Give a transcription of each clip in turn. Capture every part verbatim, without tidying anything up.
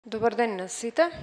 Добар ден на сите.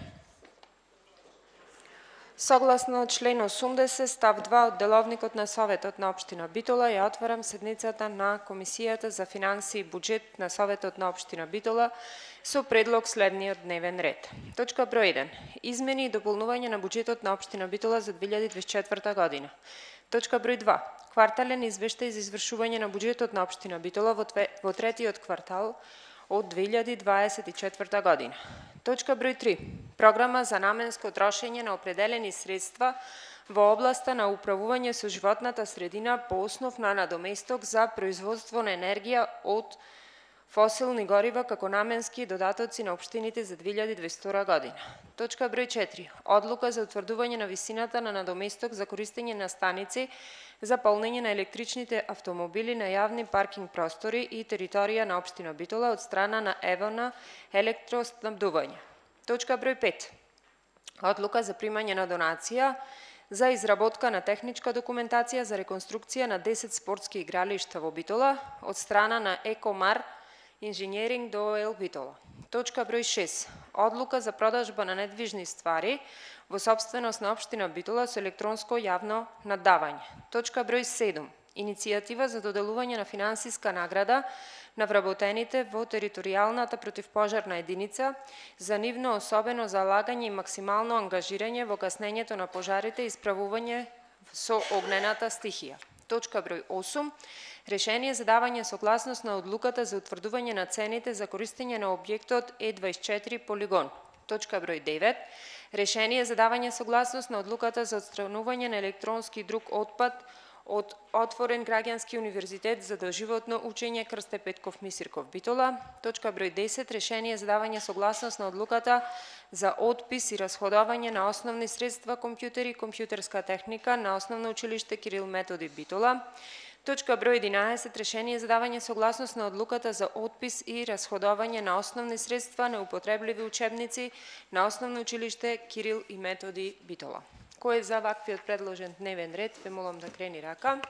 Согласно член осумдесет став два од деловникот на Советот на општина Битола ја отварам седницата на Комисијата за финансии и буџет на Советот на општина Битола со предлог следниот дневен ред. Точка број еден. Измени и дополнување на буџетот на општина Битола за две илјади дваесет и четврта година. Точка број два. Квартален извештај за извршување на буџетот на општина Битола во, тве, во третиот квартал од две илјади дваесет и четврта година. Точка број три. Програма за наменско трошење на определени средства во областа на управување со животната средина по основ на надоместок за производство на енергија од фосилни горива како наменски додатоци на општините за две илјади дваесет и втора година. Точка број четири. Одлука за утврдување на висината на надоместок за користење на станици за полнење на електричните автомобили на јавни паркинг простори и територија на општина Битола од страна на Евона електроснабдување. Точка број пет. Одлука за примање на донација за изработка на техничка документација за реконструкција на десет спортски игралишта во Битола од страна на Екомар Инженеринг ДОО Битола. Точка број шест. Одлука за продажба на недвижни ствари во сопственост на општина Битола со електронско јавно наддавање. Точка број седум. Иницијатива за доделување на финансиска награда на вработените во територијалната противпожарна единица за нивно особено залагање и максимално ангажирање во гаснењето на пожарите и исправување со огнената стихија. Точка број осум. Решение за давање согласност на одлуката за утврдување на цените за користење на објектот Е дваесет и четири полигон. Точка број девет. Решение за давање согласност на одлуката за отстранување на електронски и друг отпад од Отворен граѓански универзитет за доживотно учење Крсте Петков Мисирков Битола. Точка број десет. Решение за давање согласност на одлуката за отпис и расходување на основни средства компјутери и компјутерска техника на Основно училиште Кирил Методи Битола. Точка број единаесет. Решение за давање согласност на одлуката за отпис и расходување на основни средства на употребливи учебници на Основно училиште Кирил и Методи Битола. Кој е за ваквиот предложен дневен ред, ве молам да крени рака.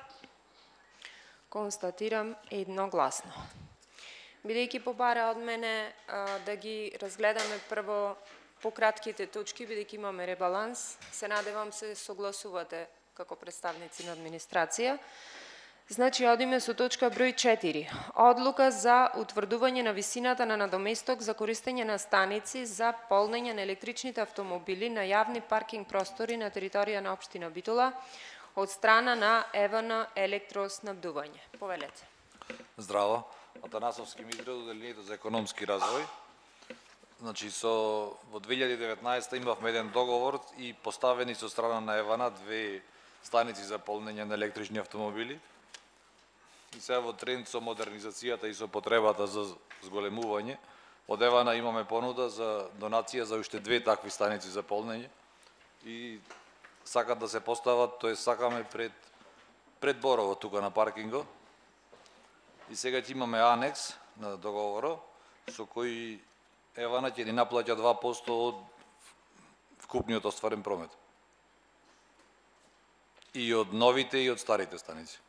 Констатирам едногласно. Бидејќи побара од мене а, да ги разгледаме прво пократките точки, бидејќи имаме ребаланс, се надевам се согласувате како представници на администрација. Значи, одиме со точка број четири. Одлука за утврдување на висината на надоместок за користење на станици за полнење на електричните автомобили на јавни паркинг простори на територија на општина Битола од страна на Евона електроснабдување. Повелете. Здраво. Атанасовски Митров, Оделението за економски развој. Значи, со во две илјади и деветнаесета имавме еден договор и поставени со страна на Евана две станици за полнење на електрични автомобили. И сега во тренд со модернизацијата и со потребата за зголемување, од Евана имаме понуда за донација за уште две такви станици за полнење и сакат да се постават, тоест сакаме пред пред Борово тука на паркингот. И сега ќе имаме анекс на договорот со кој Евана ќе ни наплаќа два проценти од вкупниот остварен промет. И од новите и од старите станици.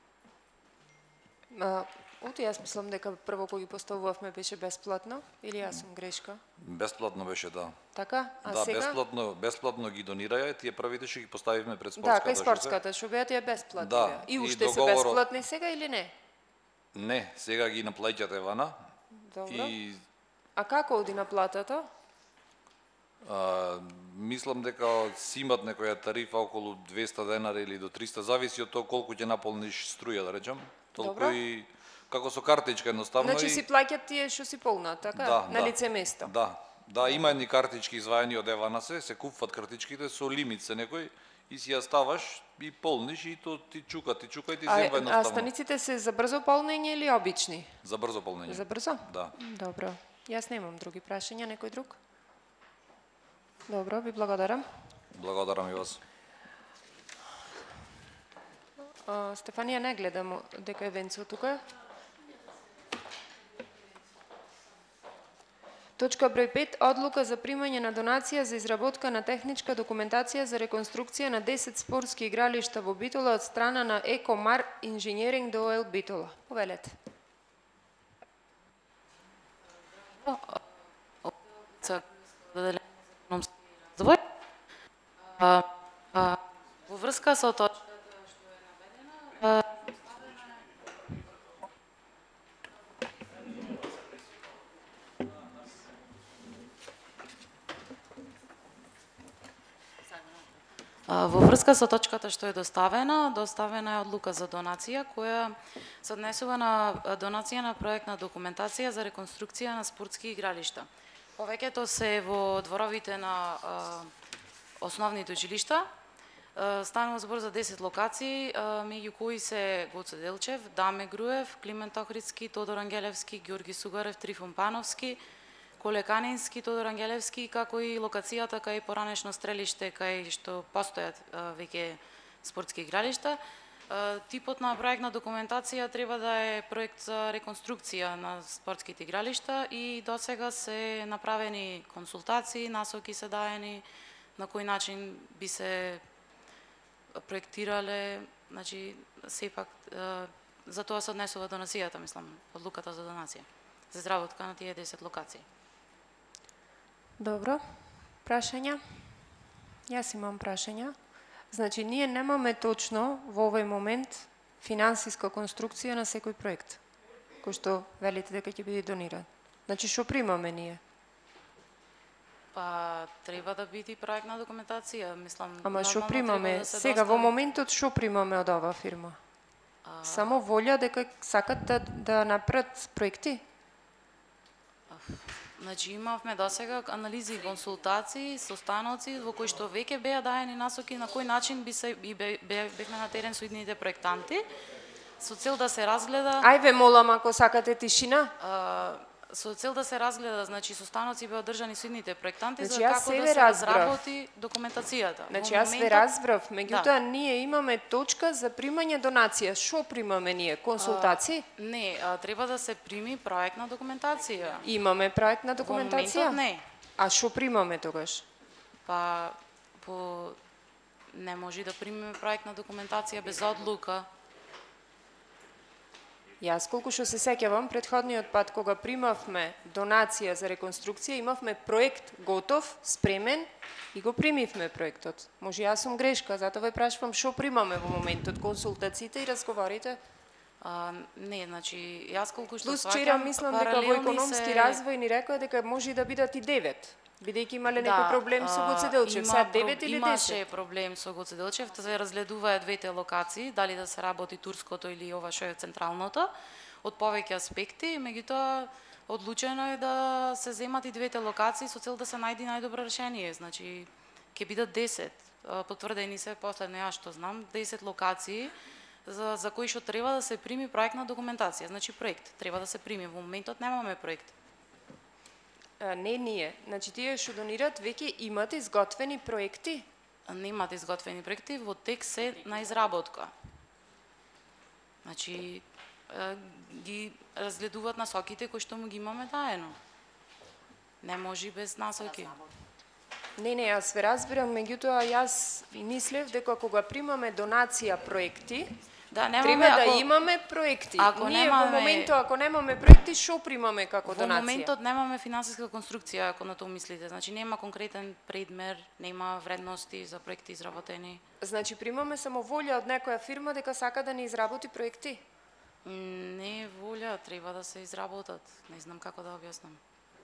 А, оти, јас мислам дека прво кој ги поставувавме беше бесплатно, или јас сум грешка? Бесплатно беше, да. Така? А да, сега? бесплатно, бесплатно ги донираја, тие првите што ги поставивме пред Да, спортската. кај спортската шубија тие бесплатни. Да, беа. И и уште договорот- се бесплатни сега или не? Не, сега ги наплаќате Евана. Добро. И А како оди на платата? а, мислам дека си имат некоја тарифа околу двеста денари или до триста, зависи од тоа колку ќе наполниш струја, да речам. Толку Добро. и како со картичка едноставно. Значи и... си плаќат тие што си полнат, така? Да, на да. лице место. Да, да, има едни картички изваени од Евана се, се купуват картичките со лимит се некој и си ја ставаш и полниш и то ти чука, ти чука и ти А, земва а едноставно. станиците се за брзо полнење или обични? За брзо полнење. За брзо? Да. Добро. Јас немам други прашања, некој друг? Добро, ви благодарам. Благодарам и вас. А, Стефанија, не гледам дека е Венцо тука. Точка број пет. Одлука за примање на донација за изработка на техничка документација за реконструкција на десет спортски игралишта во Битола од страна на Екомар Инженеринг ДОО Битола. Повелете. Sa одделение за економски развој. А, а, во врска со точката што е наведена, во врска со точката што е доставена, доставена е одлука за донација која се однесува на донација на проектна документација за реконструкција на спортски игралишта. Повеќето се во дворовите на а, основните училишта. А, станува збор за десет локации, а, меѓу кои се Гоце Делчев, Даме Груев, Климент Охридски, Тодор Ангелевски, Ѓорги Сугарев, Трифон Пановски, Коле Канински, Тодор Ангелевски, како и локацијата кај поранешно стрелиште, кај што постојат а, веќе спортски игралишта. А, типот на проектна документација треба да е проект за реконструкција на спортските игралишта и досега се направени консултации, насоки се даени на кој начин би се проектирале, значи сепак а, за тоа се однесува донацијата, мислам, одлуката за донација, за изработка на тие десет локации. Добро. Прашања? Јас имам прашања. Значи, ние немаме точно во овој момент финансиска конструкција на секој проект, кој што велите дека ќе биде дониран. Значи, што примаме ние? Па, треба да биде проектна документација, мислам. Ама што примаме? Да Сега, во моментот, што примаме од оваа фирма? А... Само волја дека сакат да, да направат проекти? Значи, имавме досега анализи и консултации со станоци во кои што веќе беа даени насоки на кој начин би се и бе, бе, бевме на терен со идните проектанти, со цел да се разгледа... Ајде, молам, ако сакате тишина. А, со цел да се разгледа, значи, со станоци беа одржани со идните проектанти, значи, за како да се разбрав. разработи документацијата. Значи, јас ве разбрав, меѓутоа да. Ние имаме точка за примање донација. Што примаме ние? Консултации? А, не, а, треба да се прими проектна документација. Имаме проектна документација? Во моментот не. А што примаме тогаш? Па, по... не може да примеме проектна документација без одлука. Јас колку што се сеќавам, претходниот пат кога примавме донација за реконструкција, имавме проект готов, спремен и го примивме проектот. Може јас сум грешка, затоа ве прашувам што примаме во моментот, консултациите и разговорите? А, не, значи, јас колку што Плюс вчера мислам дека во економски се... развој ни рекоа дека може да бидат и девет. Бидејќи имале некој проблем со Гоце Делчев, сега девет или десет? Имаше проблем со Гоце Делчев, се разгледуваа двете локации, дали да се работи турското или ова што е централното, од повеќе аспекти, меѓутоа одлучено е да се земат и двете локации со цел да се најди најдобро решение, значи ќе бидат десет, потврдени се последно јас што знам, десет локации за, за кои што треба да се прими проектна документација, значи проект треба да се прими, во моментот немаме проект. Не ние. Значи, тие што донират веќе имат изготвени проекти? Немат изготвени проекти, во тек се на изработка. Значи, ги разгледуваат насоките кои што му ги имаме даено. Не може без насоки. Не, не, јас ве разбирам, меѓутоа јас мислев дека кога примаме донација проекти, да, немаме, треба да ако, имаме проекти. Ако Ние немаме, во моментот, ако немаме проекти, што примаме како донација? Во моментот немаме финансиска конструкција, ако на тоа мислите. Значи, нема конкретен предмер, нема вредности за проекти изработени. Значи, примаме само волја од некоја фирма дека сака да ни изработи проекти? Не е волја, треба да се изработат. Не знам како да објаснам.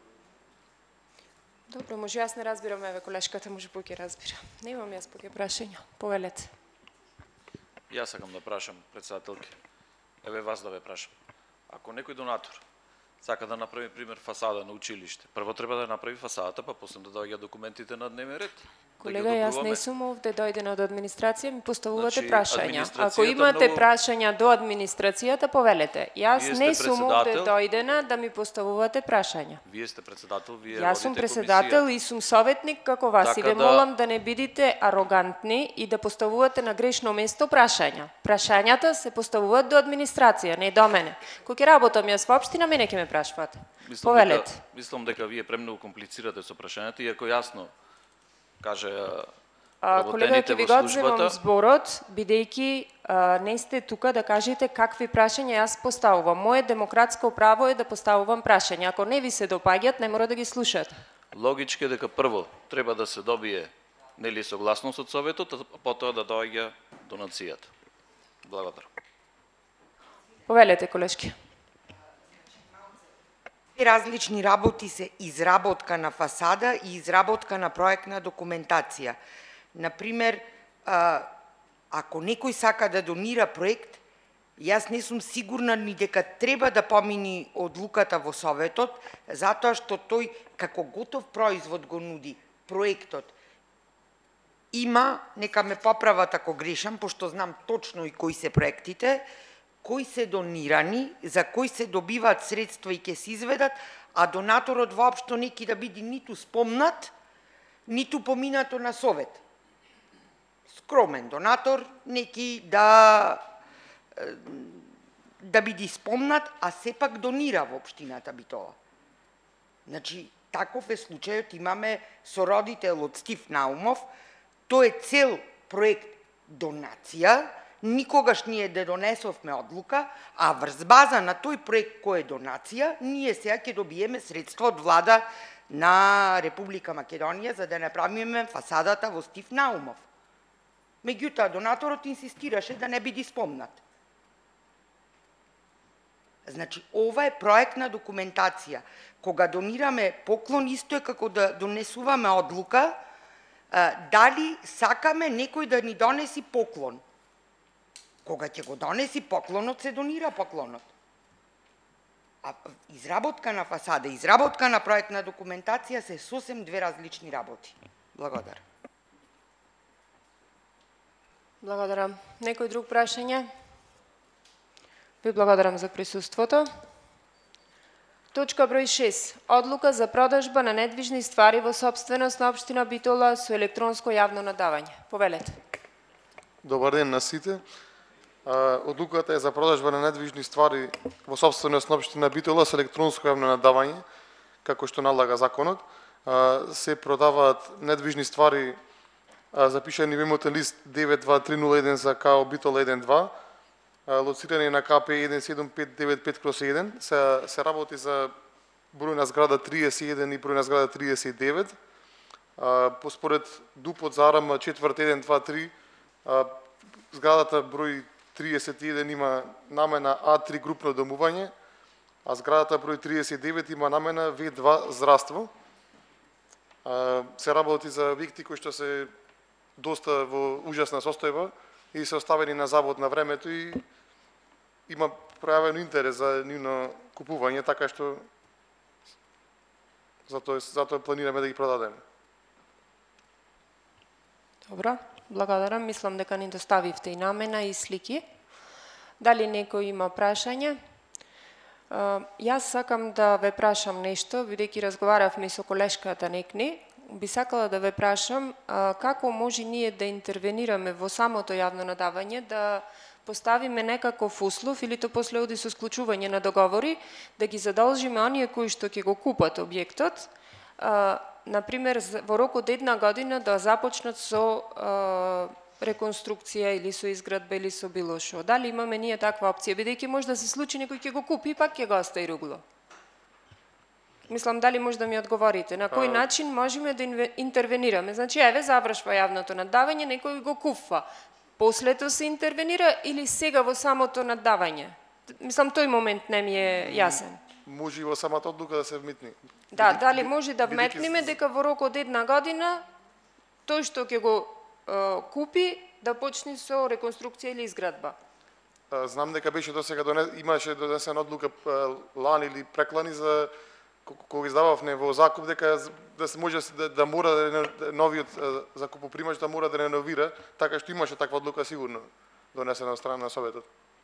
Добро, може јас не разбирам, еве колешката може поќе разбира. Немам јас поќе прашања. Повелете. Јас сакам да прашам, председателки. Еве вас да ве прашам. Ако некој донатор сака да направи пример фасада на училиште, прво треба да направи фасадата, па после да доаѓа документите на дневен ред. Колега, јас не сум овде дојдена од администрација, ми поставувате значи, прашања. Ако имате многу... прашања до администрацијата, повелете. Јас не сум овде дојдена да ми поставувате прашања. Вие сте председател, вие Јас сум председател комисија. И сум советник како вас. Така и ве да... молам да не бидите арогантни и да поставувате на грешно место прашања. Прашањата се поставуваат до администрација, не до мене. Кој ќе работам јас во општина, мене ќе ме прашувате. Мислам повелете. Дека, мислам дека вие премногу комплицирате со прашањата, иако јасно каже колега, ќе ви го одземам зборот, бидејќи не сте тука да кажете какви прашања јас поставувам. Моје демократско право е да поставувам прашања. Ако не ви се допаѓат, не мора да ги слушате. логички е дека прво треба да се добие нели согласност од Советот, а потоа да доаѓа донацијата. Благодарам. Повелете, колешки. Различни работи се изработка на фасада и изработка на проектна документација. Например, ако некој сака да донира проект, јас не сум сигурна ни дека треба да помини одлуката во Советот, затоа што тој како готов производ го нуди проектот. Има, нека ме поправат ако грешам, пошто знам точно и кои се проектите, кои се донирани, за кои се добиваат средства и ќе се изведат, а донаторот воопшто неки да биде ниту спомнат, ниту поминато на Совет. Скромен донатор, неки да да биде спомнат, а сепак донира во општината Битола. Значи, таков е случајот, имаме сородител од Стив Наумов, тој е цел проект донација, никогаш ние да донесовме одлука, а врз база на тој проект кој е донација, ние сега ќе добиеме средства од влада на Република Македонија за да направиме фасадата во Стив Наумов. Меѓутоа, донаторот инсистираше да не биде спомнат. Значи, ова е проектна документација. Кога донираме поклон, исто е како да донесуваме одлука, дали сакаме некој да ни донеси поклон. Кога ќе го донеси поклонот, се донира поклонот. А изработка на фасада, изработка на проектна документација се сосем две различни работи. Благодарам. Благодарам. Некој друг прашање? Ви благодарам за присуството. Точка број шест. Одлука за продажба на недвижни ствари во сопственост на општина Битола со електронско јавно надавање. Повелете. Добар ден на сите. Одлуката е за продажба на недвижни ствари во сопственост на општина Битола со електронско јавно надавање, како што налага законот. Се продаваат недвижни ствари запишани во имотен лист девет два три нула еден за КАО Битола еден два, лоцирани на КП еден седум пет девет пет кроз еден, се, се работи за број на зграда триесет и еден и број на зграда триесет и девет. Поспоред ДУП-от за АРМ четврт еден два три, зградата број триесет и еден има намена А три групно домување, а зградата број триесет и девет има намена В два здравство. Се работи за објекти кои што се доста во ужасна состојба и се оставени на забот на времето и има пројавен интерес за нивно купување, така што затоа затоа планираме да ги продадеме. Добро, благодарам. Мислам дека ни доставивте и намена и слики. Дали некој има прашање? Јас сакам да ве прашам нешто, бидејќи разговаравме со колешката Некни. Би сакала да ве прашам како може ние да интервенираме во самото јавно надавање, да поставиме некаков услов или то после оди со склучување на договори, да ги задолжиме оние кои што ќе го купат објектот, например во рок од една година да започнат со реконструкција или со изградба или со било што. Дали имаме ние таква опција, бидејќи може да се случи некој ќе го купи и пак ќе го остави ругло. Мислам, дали може да ми одговорите, на кој начин можеме да интервенираме? Значи, еве, завршва јавното надавање, некој го купва. После тоа се интервенира или сега во самото надавање? Мислам, тој момент не ми е јасен. Може и во самата одлука да се вметни. Да, дали може да вметниме дека во рок од една година тој што ќе го е, купи да почне со реконструкција или изградба? Знам дека беше досега донес, имаше донесена одлука лани или преклани за кога издававме во закуп дека да се може да, да мора да новиот закупопримач да мора да реновира, така што имаше таква одлука сигурно донесена од страна на Советот.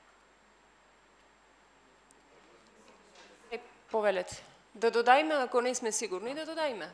Е, повелете. Да додајме, ако не сме сигурни, да додајме.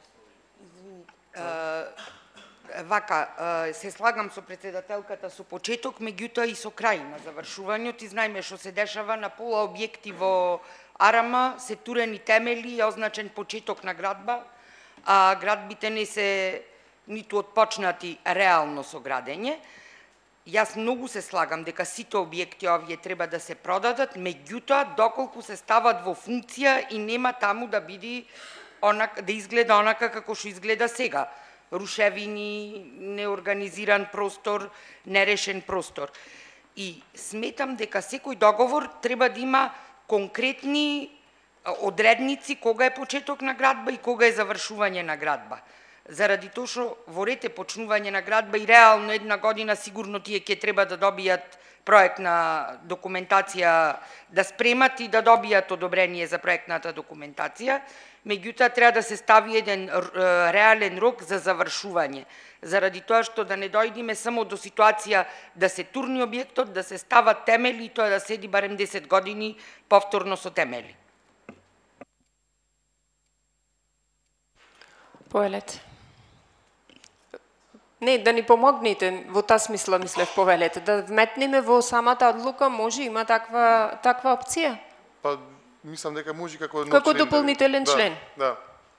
Вака, се слагам со председателката со почеток, меѓутоа и со крај на завршувањето. И знаеме што се дешава на пола објекти во Арама, се турени темели и означен почеток на градба, а градбите не се ниту отпочнати реално со градење. Јас многу се слагам дека сите објекти овие треба да се продадат, меѓутоа доколку се стават во функција и нема таму да биде онака, да изгледа онака како што изгледа сега. Рушевини, неорганизиран простор, нерешен простор. И сметам дека секој договор треба да има конкретни одредници кога е почеток на градба и кога е завршување на градба. Заради тоа што во ред е почнување на градба и реално една година сигурно тие ќе треба да добијат проектна документација да спремат и да добијат одобрение за проектната документација, меѓутоа треба да се стави еден реален рок за завршување, заради тоа што да не дојдеме само до ситуација да се турни објектот, да се стават темели и тоа да седи барем десет години повторно со темели. Повелете. Не, да ни помогнете во таа смисла, мислев, повелете, да вметнеме во самата одлука, може има таква таква опција? Па мислам дека може како нов Како член, дополнителен да, член. Да.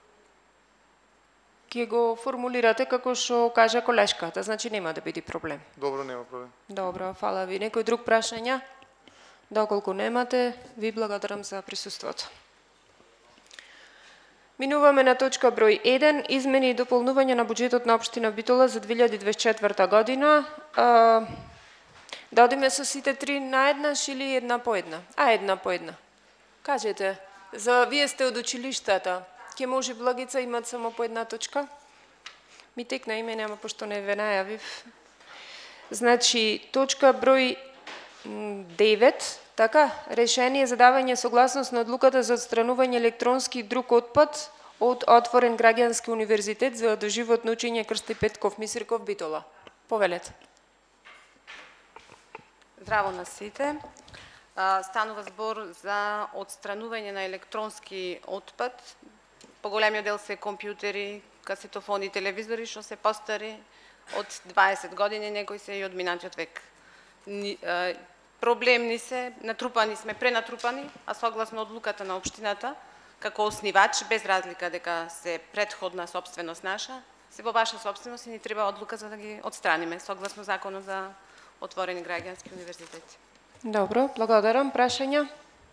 Ќе го формулирате како што кажа колешката, значи нема да биде проблем. Добро, нема проблем. Добро, фала ви. Некој друг прашања? Доколку немате, ви благодарам за присуството. Минуваме на точка број еден, измени и дополнување на буџетот на општина Битола за две илјади дваесет и четврта година. А, да одиме со сите три наеднаш или една по една? А, една по една. Кажете, за вие сте од училиштата, ќе може Благица имат само по една точка? Ми текна име, нема, пошто не ве најавив. Значи, точка број девет, така, решение за давање согласност на одлуката за отстранување електронски и друг отпад од отворен граѓански универзитет за доживотно учење Крсти Петков Мисирков Битола. Повелете. Здраво на сите. Станува збор за отстранување на електронски отпад. Поголемиот дел се компјутери, касетофони, телевизори, што се постари од дваесет години, некои се и од минатиот век. Проблемни се, натрупани сме, пренатрупани, а согласно одлуката на општината, како оснивач, без разлика дека се претходна собственост наша, се во ваша собственост и ни треба одлука за да ги отстраниме, согласно законот за отворени граѓански универзитети. Добро, благодарам. Прашања?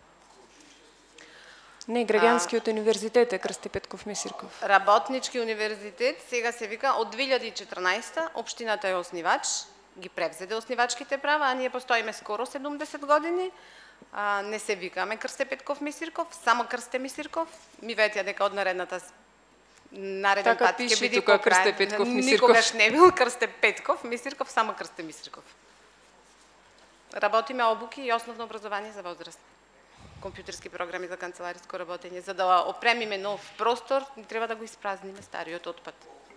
Не, граѓанскиот универзитет е Крсти Петков Мисирков. Работнички универзитет, сега се вика, од две илјади и четрнаесета општината е оснивач, ги превзеде оснивачките права, а ние постоиме скоро седумдесет години. А, не се викаме Крсте Петков Мисирков, само Крсте Мисирков. Ми ветја дека од наредната нареден така пат ќе биде тука Крсте Петков Мисирков. Никогаш не бил Крсте Петков Мисирков, само Крсте Мисирков. Работиме обуки и основно образование за возрастни. Компјутерски програми за канцелариско работење. За да опремиме нов простор, треба да го испразниме стариот отпад.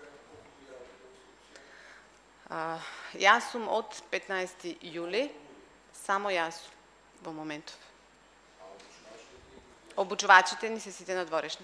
А, јас сум од петнаесети јули, само јас во моментов. Обучувачите ни се сите надворешни.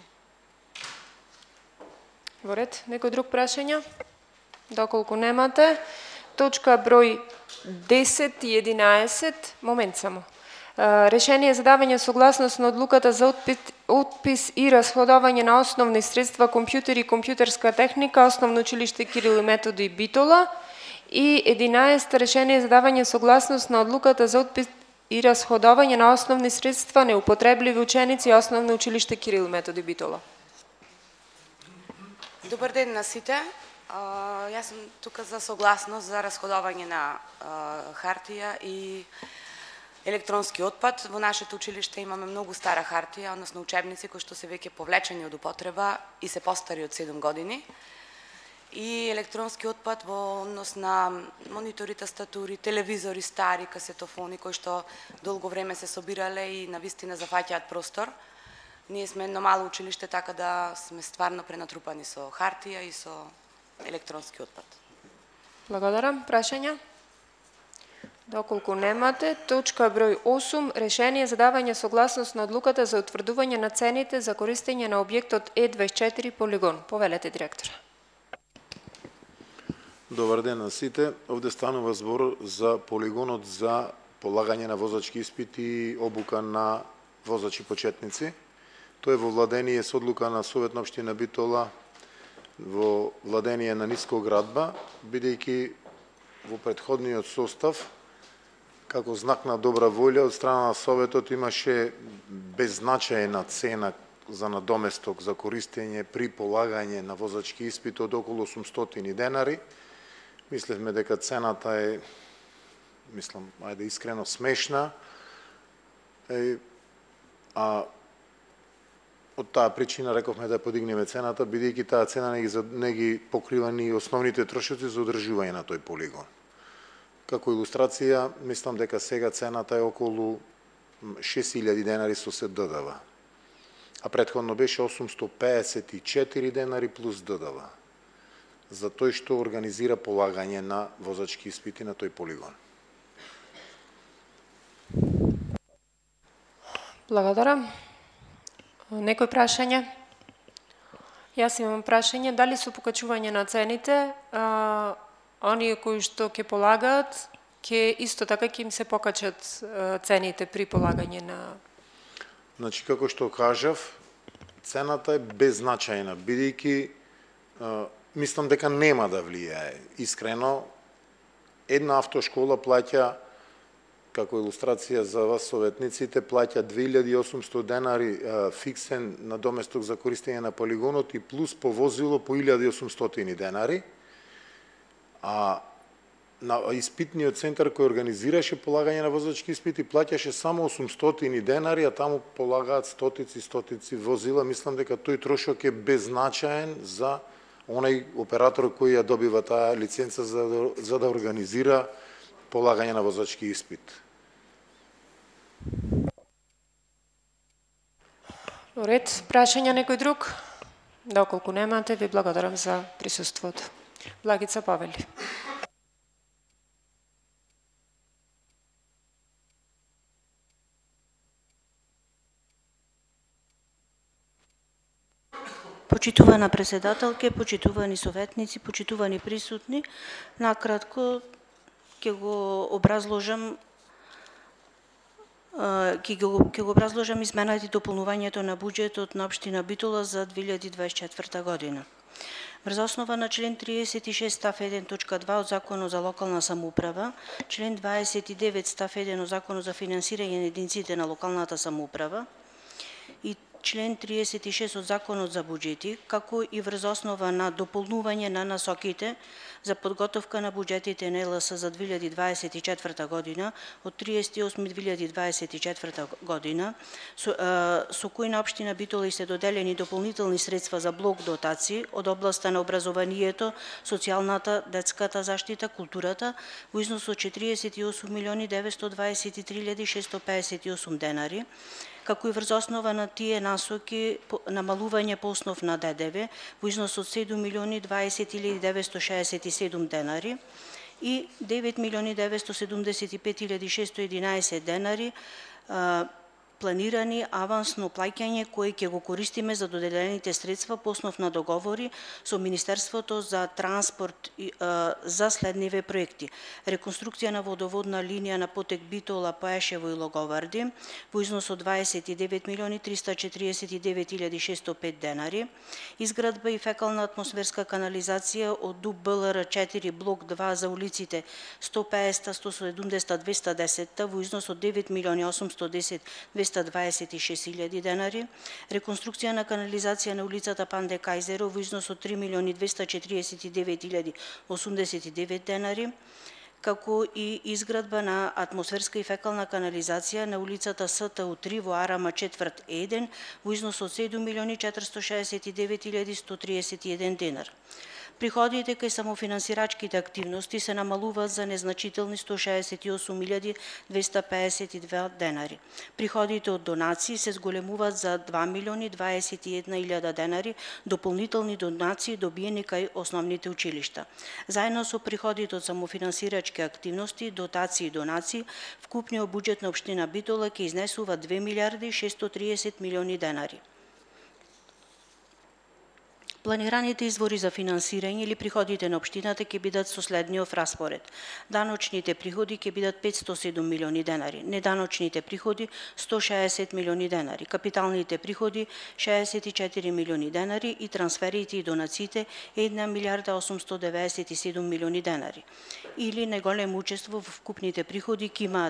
Во ред, некој друг прашања? Доколку немате, точка број десет и единаесет, момент само. Решение за давање согласност на одлуката за отпис, отпис и расходување на основни средства, компјутери и компјутерска техника, Основно училиште Кирил и Методи Битола. И единаесето решение за давање согласност на одлуката за отпис и расходување на основни средства, неупотребливи ученици, Основно училиште Кирил и Методи Битола. Добар ден на сите. Јас сум тука за согласност за расходување на хартија и електронски отпад. Во нашето училиште имаме многу стара хартија, односно учебници кои што се веќе повлечени од употреба и се постари од седум години. И електронски отпад во однос на монитори, тастатури, телевизори стари, касетофони кои што долго време се собирале и навистина зафаќаат простор. Ние сме едно мало училиште, така да сме стварно пренатрупани со хартија и со електронски отпад. Благодарам. Прашања? Доколку немате, точка број осум, решение за давање согласност на одлуката за утврдување на цените за користење на објектот Е дваесет и четири полигон. Повелете, директора. Добар ден на сите. Овде станува збор за полигонот за полагање на возачки испити и обука на возачи почетници. Тој е во владение со одлука на Совет на општина Битола, во владение на Ниско градба, бидејќи во претходниот состав, како знак на добра волја од страна на Советот, имаше беззначајна цена за надоместок за користење при полагање на возачки испит од околу осумстотини денари. Мислевме дека цената е, мислам, ајде искрено смешна, е, а од таа причина рековме да подигнеме цената, бидејќи таа цена не ги, не ги покрива ни основните трошоци за одржување на тој полигон. Како илустрација, мислам дека сега цената е околу шест илјади денари со се Д Д В. А претходно беше осумстотини пеесет и четири денари плюс Д Д В. За тој што организира полагање на возачки испити на тој полигон. Благодарам. Некој прашање? Јас имам прашање, дали со покачување на цените, а, оние кои што ќе полагаат, ќе исто така ќе им се покачат а, цените при полагање на... Значи, како што кажав, цената е беззначајна, бидејќи мислам дека нема да влијае. Искрено, една автошкола плаќа, како илустрација за вас советниците, плаќа две илјади и осумстотини денари а, фиксен надоместок за користење на полигонот и плюс по возило по илјада и осумстотини денари. А на испитниот центар кој организираше полагање на возачки испити плаќаше само осумстотини денари, а таму полагаат стотици стотици возила. Мислам дека тој трошок е беззначаен за онај оператор кој ја добива таа лиценца за да, за да организира полагање на возачки испит. Ред, прашања некој друг? Доколку немате, ви благодарам за присуството. Благица Павели. Почитувана председателке, почитувани советници, почитувани присутни, накратко ќе го образложам ќе го, ќе го образложам измената и дополнувањето на буџетот на општина Битола за две илјади дваесет и четврта година. Врз основа на член триесет и шест став еден точка два од Законот за локална самоуправа, член дваесет и девет став еден од Законот за финансирање на единиците на локалната самоуправа и член триесет и шест од Законот за буџети, како и врз основа на дополнување на насоките за подготовка на буџетите на Ел Ес за две илјади дваесет и четврта година од триесет и осми две илјади дваесет и четврта година, со, а, со кои на општина Битола и се доделени дополнителни средства за блок дотации од областа на образованието, социјалната, детската заштита, културата во износ од четириесет и осум милиони деветстотини дваесет и три илјади шестстотини пеесет и осум денари, како и врз основа на тие насоки намалување по основ на Д Д В во износ од седум милиони дваесет илјади деветстотини шеесет и седум денари и девет милиони деветстотини седумдесет и пет илјади шестстотини и единаесет денари а, планирани авансно плаќање кои ќе го користиме за доделените средства по основ на договори со Министерството за транспорт и, а, за следниве проекти: реконструкција на водоводна линија на потек Битола, Поешево и Логоварди во износ од дваесет и девет милиони триста четириесет и девет илјади шестстотини и пет денари, изградба и фекална атмосферска канализација од Д У Б Л Р четири блок два за улиците сто песет, сто седумдесет, двеста десет во износ од девет милиони осумстотини и десет, двеста дваесет и шест илјади денари, реконструкција на канализација на улицата Панде Кајзеро во износ од три милиони двеста четириесет и девет илјади осумдесет и девет денари, како и изградба на атмосферска и фекална канализација на улицата С Т У три во Арама четврт еден во износ од седум милиони четиристотини шеесет и девет илјади сто триесет и еден денар. Приходите кај самофинансирачките активности се намалуваат за незначителни сто шеесет и осум илјади двеста пеесет и две денари. Приходите од донации се зголемуваат за два милиони дваесет и една илјада денари, дополнителни донации добиени кај основните училишта. Заедно со приходите од самофинансирачки активности, дотации и донации, вкупниот буџет на општина Битола ќе изнесува две милиарди шестстотини и триесет милиони денари. Планираните извори за финансирање или приходите на општината ќе бидат со следниот распоред. Даночните приходи ќе бидат петстотини и седум милиони денари, неданочните приходи сто шеесет милиони денари, капиталните приходи шеесет и четири милиони денари и трансферите и донациите една милиарда осумстотини деведесет и седум милиони денари. Или неголемо учество во вкупните приходи ќе имаат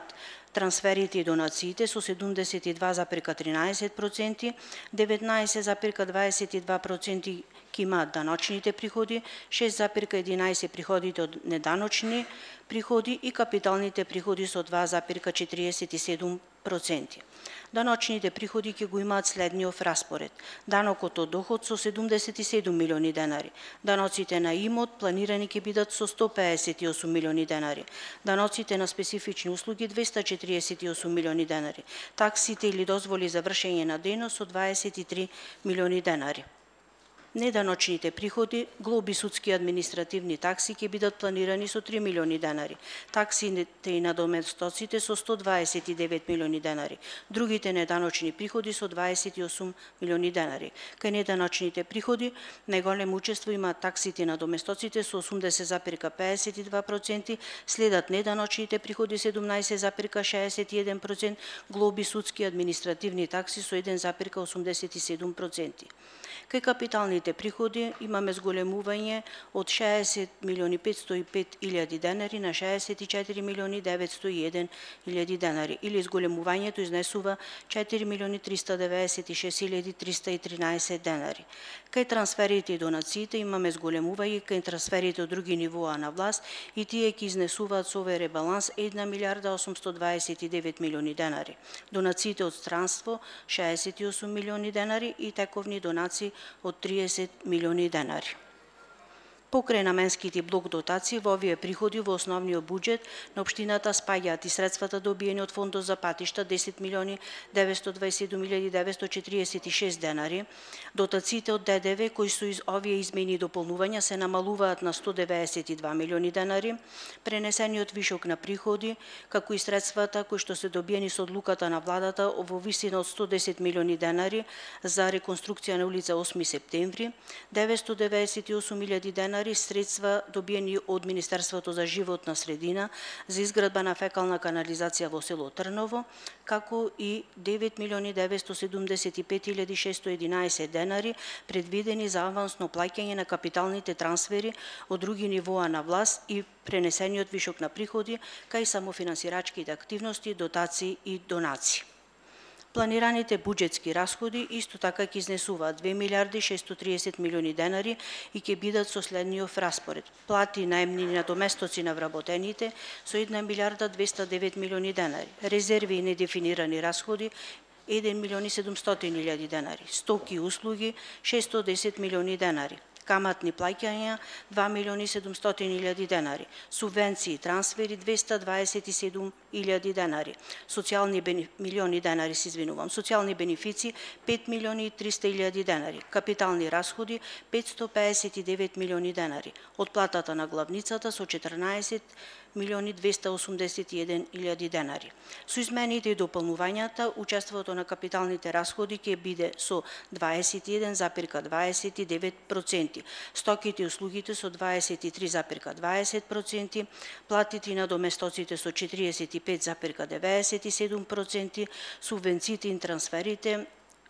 трансферите и донациите со седумдесет и два запирка тринаесет проценти, деветнаесет запирка дваесет и два проценти ќе имаат даночните приходи, шест запирка единаесет приходите од неданочни приходи и капиталните приходи со два запирка четириесет и седум проценти. Даночните приходи ќе го имаат следниот распоред. Данокот од доход со седумдесет и седум милиони денари. Даноците на имот планирани ќе бидат со сто пеесет и осум милиони денари. Даноците на специфични услуги двеста четириесет и осум милиони денари. Таксите или дозволи за вршење на дејност со дваесет и три милиони денари. Неданочните приходи, глоби, судски и административни такси ќе бидат планирани со три милиони денари. Таксите и надоместоците со сто дваесет и девет милиони денари. Другите неданочни приходи со дваесет и осум милиони денари. Кај неданочните приходи најголемо учество имаат таксите и надоместоците со осумдесет запирка пеесет и два проценти, следат неданочните приходи седумнаесет запирка шеесет и еден проценти, глоби, судски и административни такси со еден запирка осумдесет и седум проценти. Кај капиталните приходи имаме зголемување од шеесет милиони петстотини и пет илјади денари на шеесет и четири милиони деветстотини и еден илјади денари, или зголемувањето изнесува четири милиони триста деветдесет и шест илјади триста и тринаесет денари. Кај трансферите и донациите имаме зголемување кај трансферите од други нивоа на власт и тие ќе изнесуваат со овој ребаланс една милијарда осумстотини дваесет и девет милиони денари. Донациите од странство шеесет и осум милиони денари и тековни донации од триесет милиони денари. Покрај наменските блок дотации во овие приходи во основниот буџет на општината спаѓаат и средствата добиени од фондот за патишта десет милиони деветстотини дваесет и седум илјади деветстотини четириесет и шест денари. Дотациите од ДДВ кои со из овие измени и дополнувања се намалуваат на сто деветдесет и два милиони денари. Пренесениот вишок на приходи, како и средствата кои што се добиени со одлуката на владата во висина од сто десет милиони денари за реконструкција на улица осми септември, деветстотини деветдесет и осум илјади денари средства добиени од Министерството за животна средина за изградба на фекална канализација во село Трново, како и девет милиони деветстотини седумдесет и пет илјади шестои и единаесет денари предвидени за авансно плаќање на капиталните трансфери од други нивоа на власт и пренесениот вишок на приходи кај самофинансирачките активности, дотации и донации. Планираните буџетски расходи исто така ќе изнесуваат две милијарди шестоста и триесет милиони денари и ќе бидат со следниот распоред. Плати наемни надоместоци на вработените со една милијарда двеста и девет милиони денари. Резерви и недефинирани расходи еден милион и седумстотини илјади денари. Стоки и услуги шестоста и десет милиони денари. Каматни плаќања два милиони и седумстотини илјади денари, субвенции и трансфери двеста дваесет и седум илјади денари, социјални бенеф... милиони денари, се извинувам, социјални бенефици пет милиони и триста илјади денари, капитални расходи петстотини пеесет и девет милиони денари, од платата на главницата со четрнаесет милиони двеста осумдесет и еден илјади денари. Со измените и дополнувањата, учеството на капиталните расходи ќе биде со дваесет и еден запирка дваесет и девет проценти, стоките и услугите со дваесет и три запирка дваесет проценти, платите и надоместоците со четириесет и пет запирка деветдесет и седум проценти, субвенциите и трансферите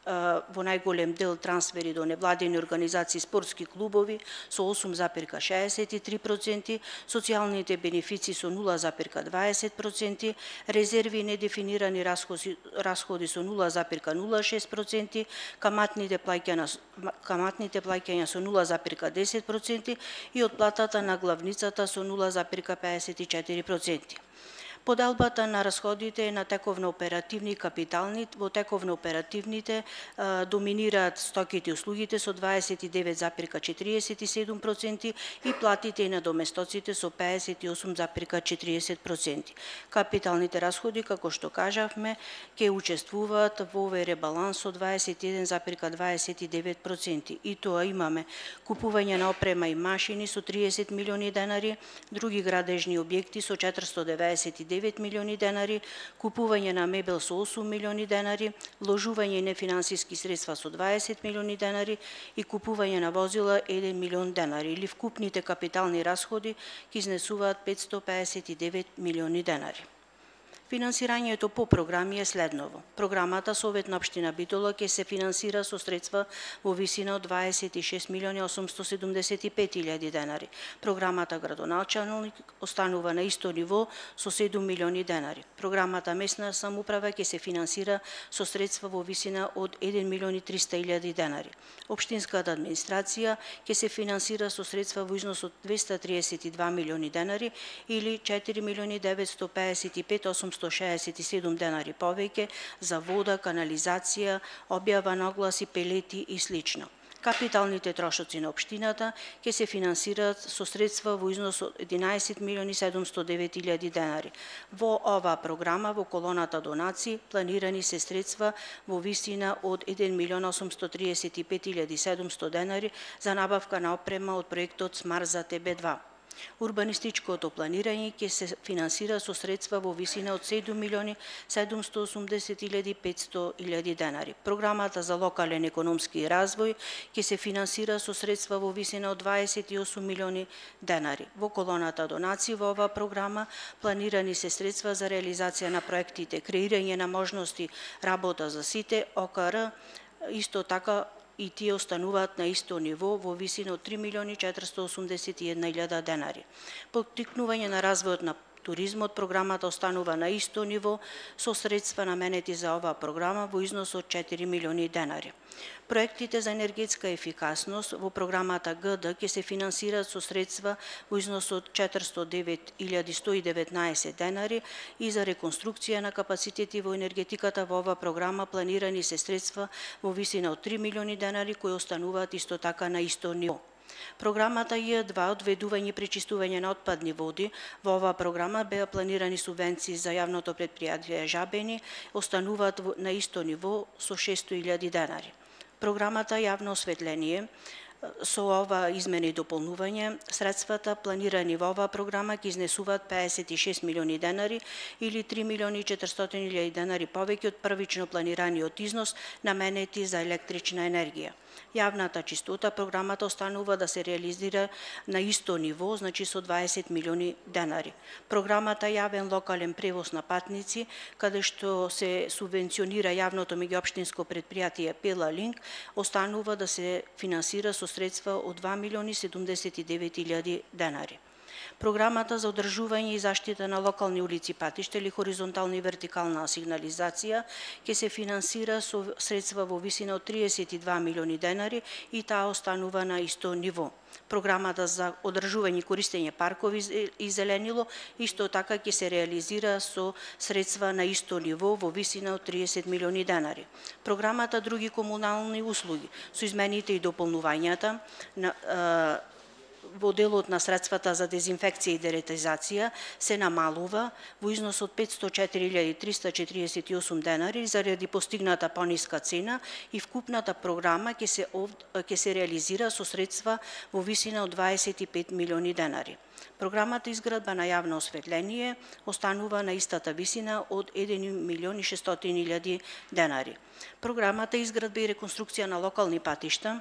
во најголем дел трансфери до невладени организации, спортски клубови со осум запирка шеесет и три проценти, социјалните бенефици со нула запирка дваесет проценти, резерви и недефинирани расходи, расходи со нула запирка нула шест проценти, каматните плаќања каматните плаќања со нула запирка десет проценти и од платата на главницата со нула запирка пеесет и четири проценти. Поделбата на расходите на тековно оперативни и капитални, во тековно оперативните а, доминираат стоките и услугите со дваесет и девет запирка четириесет и седум проценти и платите и надоместоците со пеесет и осум запирка четириесет проценти. Капиталните расходи, како што кажавме, ќе учествуваат во овој ребаланс со дваесет и еден запирка дваесет и девет проценти. И тоа имаме купување на опрема и машини со триесет милиони денари, други градежни објекти со четиристотини деветдесет и девет милиони денари, купување на мебел со осум милиони денари, вложување на финансиски средства со дваесет милиони денари и купување на возила еден милион денари, или вкупните капитални расходи ќе изнесуваат петстотини пеесет и девет милиони денари. Финансирањето по програми е следново. Програмата Совет на општина Битола ќе се финансира со средства во висина од дваесет и шест милиони осумсто седумдесет и пет илјади денари. Програмата Градоначалник останува на исто ниво со седум милиони денари. Програмата Местна самоуправа ќе се финансира со средства во висина од еден милион и триста илјади денари. Општинската администрација ќе се финансира со средства во износ од двеста триесет и два милиони денари или четири милиони деветсто пеесет и пет осумсто шеесет и седум денари повеќе за вода, канализација, објава на огласи, пелети и слично. Капиталните трошоци на општината ќе се финансираат со средства во износ од единаесет милиони седумсто девет илјади денари. Во оваа програма, во колоната донации, планирани се средства во висина од еден милион осумсто триесет и пет илјади седумсто денари за набавка на опрема од проектот Смарт за Тебе два. Урбанистичкото планирање ќе се финансира со средства во висина од седум милиони седумсто осумдесет илјади петсто илјади денари. Програмата за локален економски развој ќе се финансира со средства во висина од дваесет и осум милиони денари. Во колоната донации во оваа програма планирани се средства за реализација на проектите креирање на можности работа за сите, О К Р, исто така и тие остануваат на исто ниво во висина од три милиони четиристо осумдесет и една илјада денари. Поттикнување на развојот на туризмот, програмата останува на исто ниво со средства наменети за оваа програма во износ од четири милиони денари. Проектите за енергетска ефикасност во програмата Г Д ќе се финансираат со средства во износ од четиристо девет илјади сто и деветнаесет денари и за реконструкција на капацитети во енергетиката во оваа програма планирани се средства во висина од три милиони денари кои остануваат исто така на исто ниво. Програмата Ј два одведување и пречистување на отпадни води, во оваа програма беа планирани субвенции за јавното предпријатие Жабени, остануваат на исто ниво со шесто илјади денари. Програмата Јавно осветление, со ова измена и дополнување, средствата планирани во оваа програма ќе изнесуваат пеесет и шест милиони денари или три милиони и четиристотини илјади денари повеќе од првично планираниот износ наменети за електрична енергија. Јавната чистота програмата останува да се реализира на исто ниво, значи со дваесет милиони денари. Програмата Јавен локален превоз на патници, каде што се субвенционира јавното меѓуопштинско предпријатие Пела Линк, останува да се финансира со средства од два милиони седумдесет и девет илјади денари. Програмата за одржување и заштита на локални улици, патишта или хоризонтална и вертикална сигнализација ќе се финансира со средства во висина од триесет и два милиони денари и таа останува на исто ниво. Програмата за одржување и користење паркови и зеленило исто така ќе се реализира со средства на исто ниво во висина од триесет милиони денари. Програмата други комунални услуги со измените и дополнувањата на во делот на средствата за дезинфекција и деретизација се намалува во износ од петсто четири илјади триста четириесет и осум денари заради постигната пониска цена и вкупната програма ќе се ќе се реализира со средства во висина од дваесет и пет милиони денари. Програмата изградба на јавно осветление останува на истата висина од еден милион и шестстотини илјади денари. Програмата изградба и реконструкција на локални патишта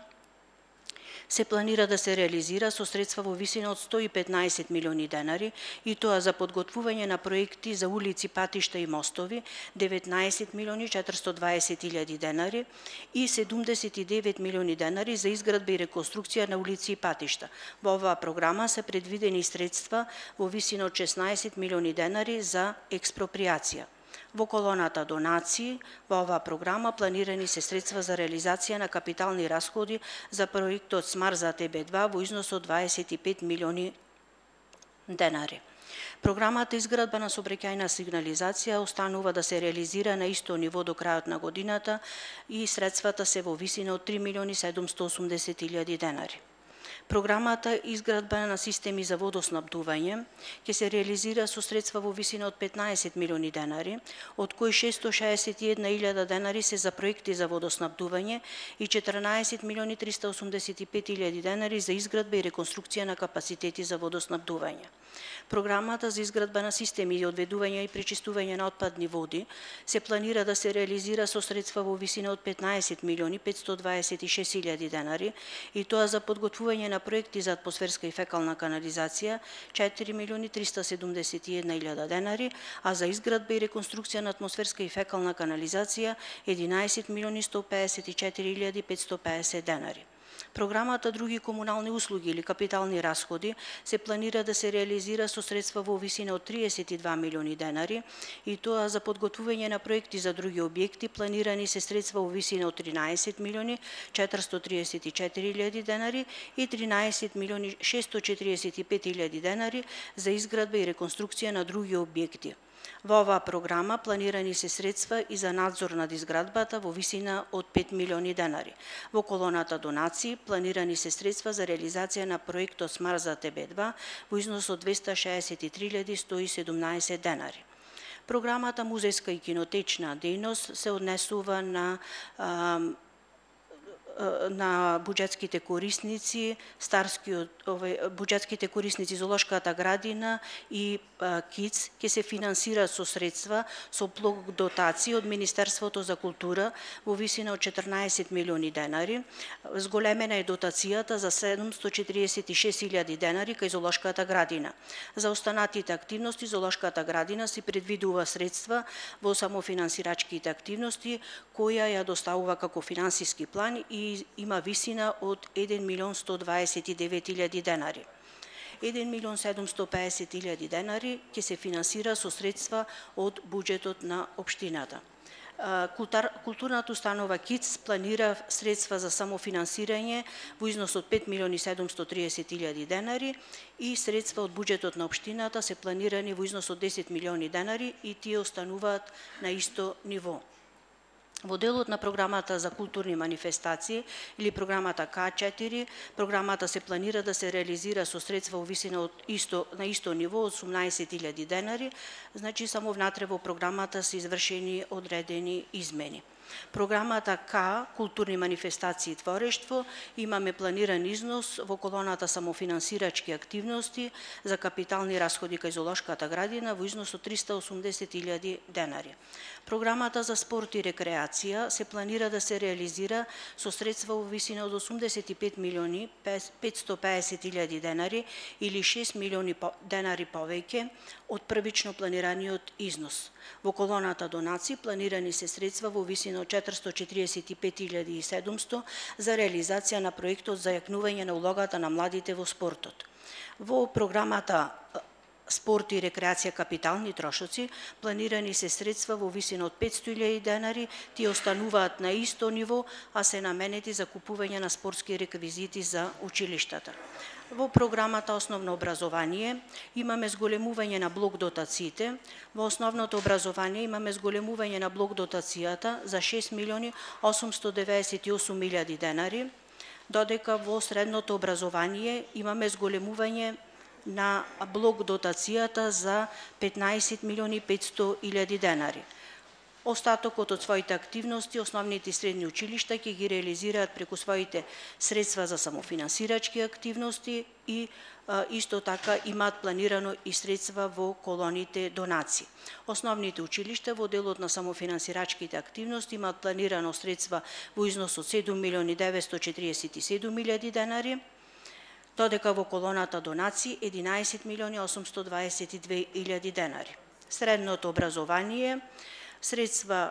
се планира да се реализира со средства во висина од сто и петнаесет милиони денари и тоа за подготвување на проекти за улици, патишта и мостови деветнаесет милиони четиристо дваесет илјади денари и седумдесет и девет милиони денари за изградба и реконструкција на улици и патишта. Во оваа програма се предвидени средства во висина од шеснаесет милиони денари за експроприација. Во колоната донации, во оваа програма планирани се средства за реализација на капитални расходи за проектот Смарт за Тебе два во износ од дваесет и пет милиони денари. Програмата изградба на сообраќајна сигнализација останува да се реализира на исто ниво до крајот на годината и средствата се во висина од три милиони седумсто осумдесет илјади денари. Програмата изградба на системи за водоснабдување ќе се реализира со средства во висина од петнаесет милиони денари, од кои шестстотини шеесет и една илјада денари се за проекти за водоснабдување и четрнаесет милиони триста осумдесет и пет илјади денари за изградба и реконструкција на капацитети за водоснабдување. Програмата за изградба на системи и одведување и пречистување на отпадни води се планира да се реализира со средства во висина од петнаесет милиони петстотини дваесет и шест илјади денари, и тоа за подготвување на проекти за атмосферска и фекална канализација четири милиони триста седумдесет и една илјада денари, а за изградба и реконструкција на атмосферска и фекална канализација единаесет милиони сто пеесет и четири илјади петстотини пеесет денари. Програмата други комунални услуги или капитални расходи се планира да се реализира со средства во висина од триесет и два милиони денари, и тоа за подготвување на проекти за други објекти планирани се средства во висина од тринаесет милиони четиристотини триесет и четири илјади денари и тринаесет милиони шестстотини четириесет и пет илјади денари за изградба и реконструкција на други објекти. Во оваа програма планирани се средства и за надзор над изградбата во висина од пет милиони денари. Во колоната донации планирани се средства за реализација на проектот Смар за Т Б два во износ од двесте шеесет и три илјади сто и седумнаесет денари. Програмата музејска и кинотечна дејност се однесува на а, на буџетските корисници, старскиот овој буџетските корисници Зоолошката градина и КИЦ ќе се финансираат со средства со блок дотации од Министерството за култура во висина од четрнаесет милиони денари. Зголемена е дотацијата за седумстотини четириесет и шест илјади денари кај Зоолошката градина. За останатите активности Зоолошката градина се предвидува средства во самофинансирачките активности која ја доставува како финансиски план и има висина од еден милион сто дваесет и девет илјади денари. еден милион седумстотини пеесет илјади денари ќе се финансира со средства од буџетот на општината. Културната установа КИЦ планира средства за самофинансирање во износ од пет милиони седумстотини триесет илјади денари и средства од буџетот на општината се планирани во износ од десет милиони денари и тие остануваат на исто ниво. Во делот на програмата за културни манифестации или програмата К четири, програмата се планира да се реализира со средства во висина од исто на исто ниво од осумнаесет илјади денари, значи само внатре во програмата се извршени одредени измени. Програмата К, културни манифестации и творештво, имаме планиран износ во колоната самофинансирачки активности за капитални расходи кај Зоолошката градина во износ од триста и осумдесет илјади денари. Програмата за спорт и рекреација се планира да се реализира со средства во висина од осумдесет и пет милиони петстотини пеесет илјади денари или шест милиони денари повеќе од првично планираниот износ. Во колоната донации планирани се средства во висина од четиристотини четириесет и пет илјади и седумстотини за реализација на проектот за јакнување на улогата на младите во спортот. Во програмата спорт и рекреација капитални трошоци планирани се средства во висина од петсто илјади денари, тие остануваат на исто ниво, а се наменети за купување на спортски реквизити за училиштата. Во програмата Основно образование имаме зголемување на блок дотациите. Во основното образование имаме зголемување на блок дотацијата за шест милиони осумстотини деветдесет и осум илјади денари, додека во средното образование имаме зголемување на блок дотацијата за петнаесет милиони петсто илјади денари. Остатокот од своите активности основните и средни училишта ќе ги реализираат преку своите средства за самофинансирачки активности и а, исто така имаат планирано и средства во колоните донации. Основните училишта во делот на самофинансирачките активности имаат планирано средства во износ од седум милиони деветстотини четириесет и седум илјади денари, додека во колоната донации единаесет милиони осумстотини дваесет и две илјади денари. Средното образование средства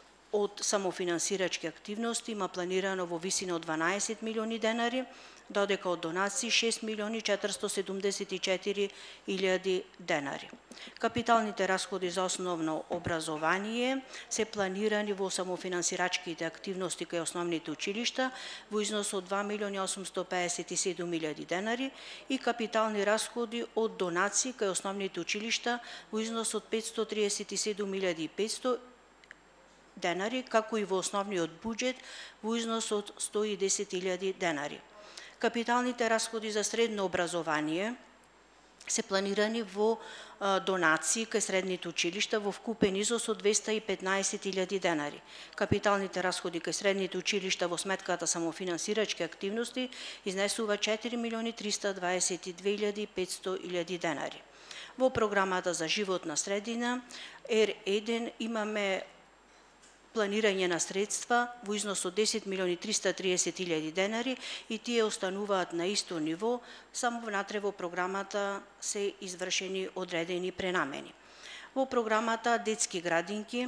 од самофинансирачки активности има планирано во висина од дванаесет милиони денари, додека од донации шест милиони четиристотини седумдесет и четири илјади денари. Капиталните расходи за основно образование се планирани во самофинансирачките активности кај основните училишта во износ од два милиони осумстотини пеесет и седум илјади денари и капитални расходи од донации кај основните училишта во износ од петстотини триесет и седум илјади и петсто денари, како и во основниот буџет во износ од сто и десет илјади денари. Капиталните расходи за средно образование се планирани во донации кај средните училишта во вкупен изос од двеста и петнаесет илјади денари. Капиталните расходи кај средните училишта во сметката самофинансирачки активности изнесува четири милиони триста дваесет и две илјади и петсто илјади денари. Во програмата за животна средина Р еден имаме планирање на средства во износ од десет милиони триста триесет илјади денари и тие остануваат на исто ниво, само внатре во програмата се извршени одредени пренамени. Во програмата детски градинки,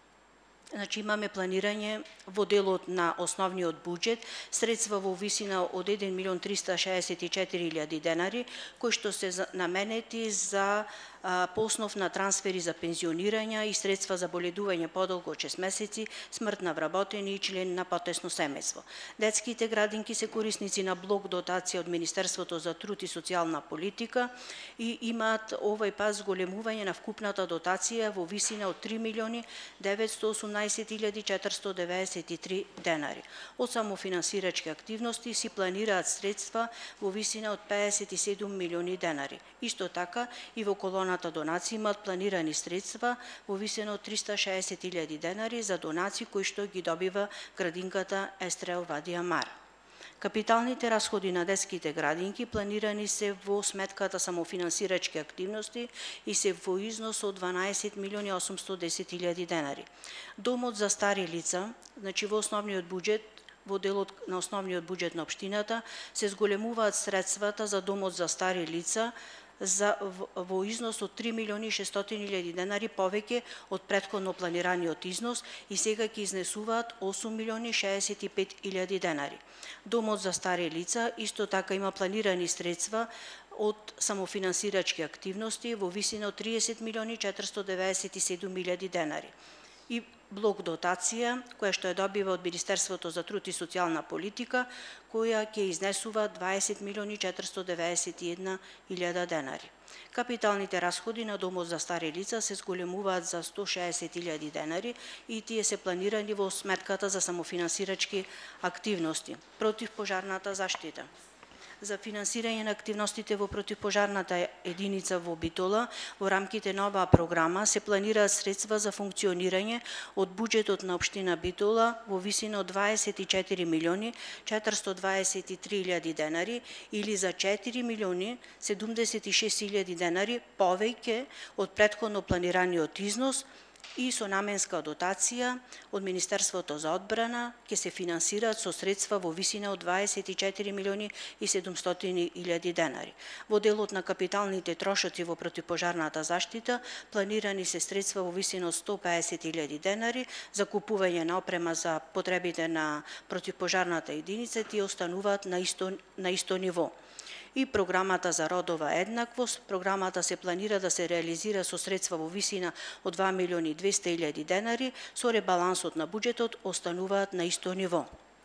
значи имаме планирање во делот на основниот буџет, средства во висина од еден милион триста шеесет и четири илјади денари, кои што се наменети за по основ на трансфери за пензионирање и средства за боледување подолго од шест месеци, смрт на вработени и член на потесно семејство. Детските градинки се корисници на блок дотација од Министерството за труд и социјална политика и имаат овој пат зголемување на вкупната дотација во висина од три милиони деветсто осумнаесет илјади четиристотини деветдесет и три денари. Од самофинансирачки активности си планираат средства во висина од педесет и седум милиони денари. Исто така и во колона донации имаат планирани средства во висина од триста шеесет илјади денари за донации кои што ги добива градинката Естрел Вади Амар. Капиталните расходи на детските градинки планирани се во сметката самофинансирачки активности и се во износ од дванаесет милиони осумстотини и десет илјади денари. Домот за стари лица, значи во основниот буџет, во делот на основниот буџет на општината се зголемуваат средствата за домот за стари лица за во износ од три милиони и шестстотини илјади денари повеќе од претходно планираниот износ и сега ќе изнесуваат осум милиони шеесет и пет илјади денари. Домот за стари лица исто така има планирани средства од самофинансирачки активности во висина од триесет милиони четиристотини деветдесет и седум илјади денари. И блок дотација, која што ја добива од Министерството за труд и социјална политика, која ќе изнесува дваесет милиони четиристотини деветдесет и една илјада денари. Капиталните расходи на домот за стари лица се зголемуваат за сто шеесет илјади денари и тие се планирани во сметката за самофинансирачки активности. Противпожарната заштита. За финансирање на активностите во противпожарната единица во Битола, во рамките на оваа програма се планираат средства за функционирање од буџетот на општина Битола во висина од дваесет и четири милиони четиристотини дваесет и три илјади денари или за четири милиони седумдесет и шест илјади денари повеќе од претходно планираниот износ и со наменска дотација од Министерството за одбрана ќе се финансираат со средства во висина од дваесет и четири милиони и седумстотини илјади денари. Во делот на капиталните трошоци во противпожарната заштита планирани се средства во висина од сто педесет илјади денари за купување на опрема за потребите на противпожарната единица, тие остануваат на исто на исто ниво. И програмата за родова еднаквост, програмата се планира да се реализира со средства во висина од два милиони и двесте илјади денари, со ребалансот на буџетот остануваат на исто ниво.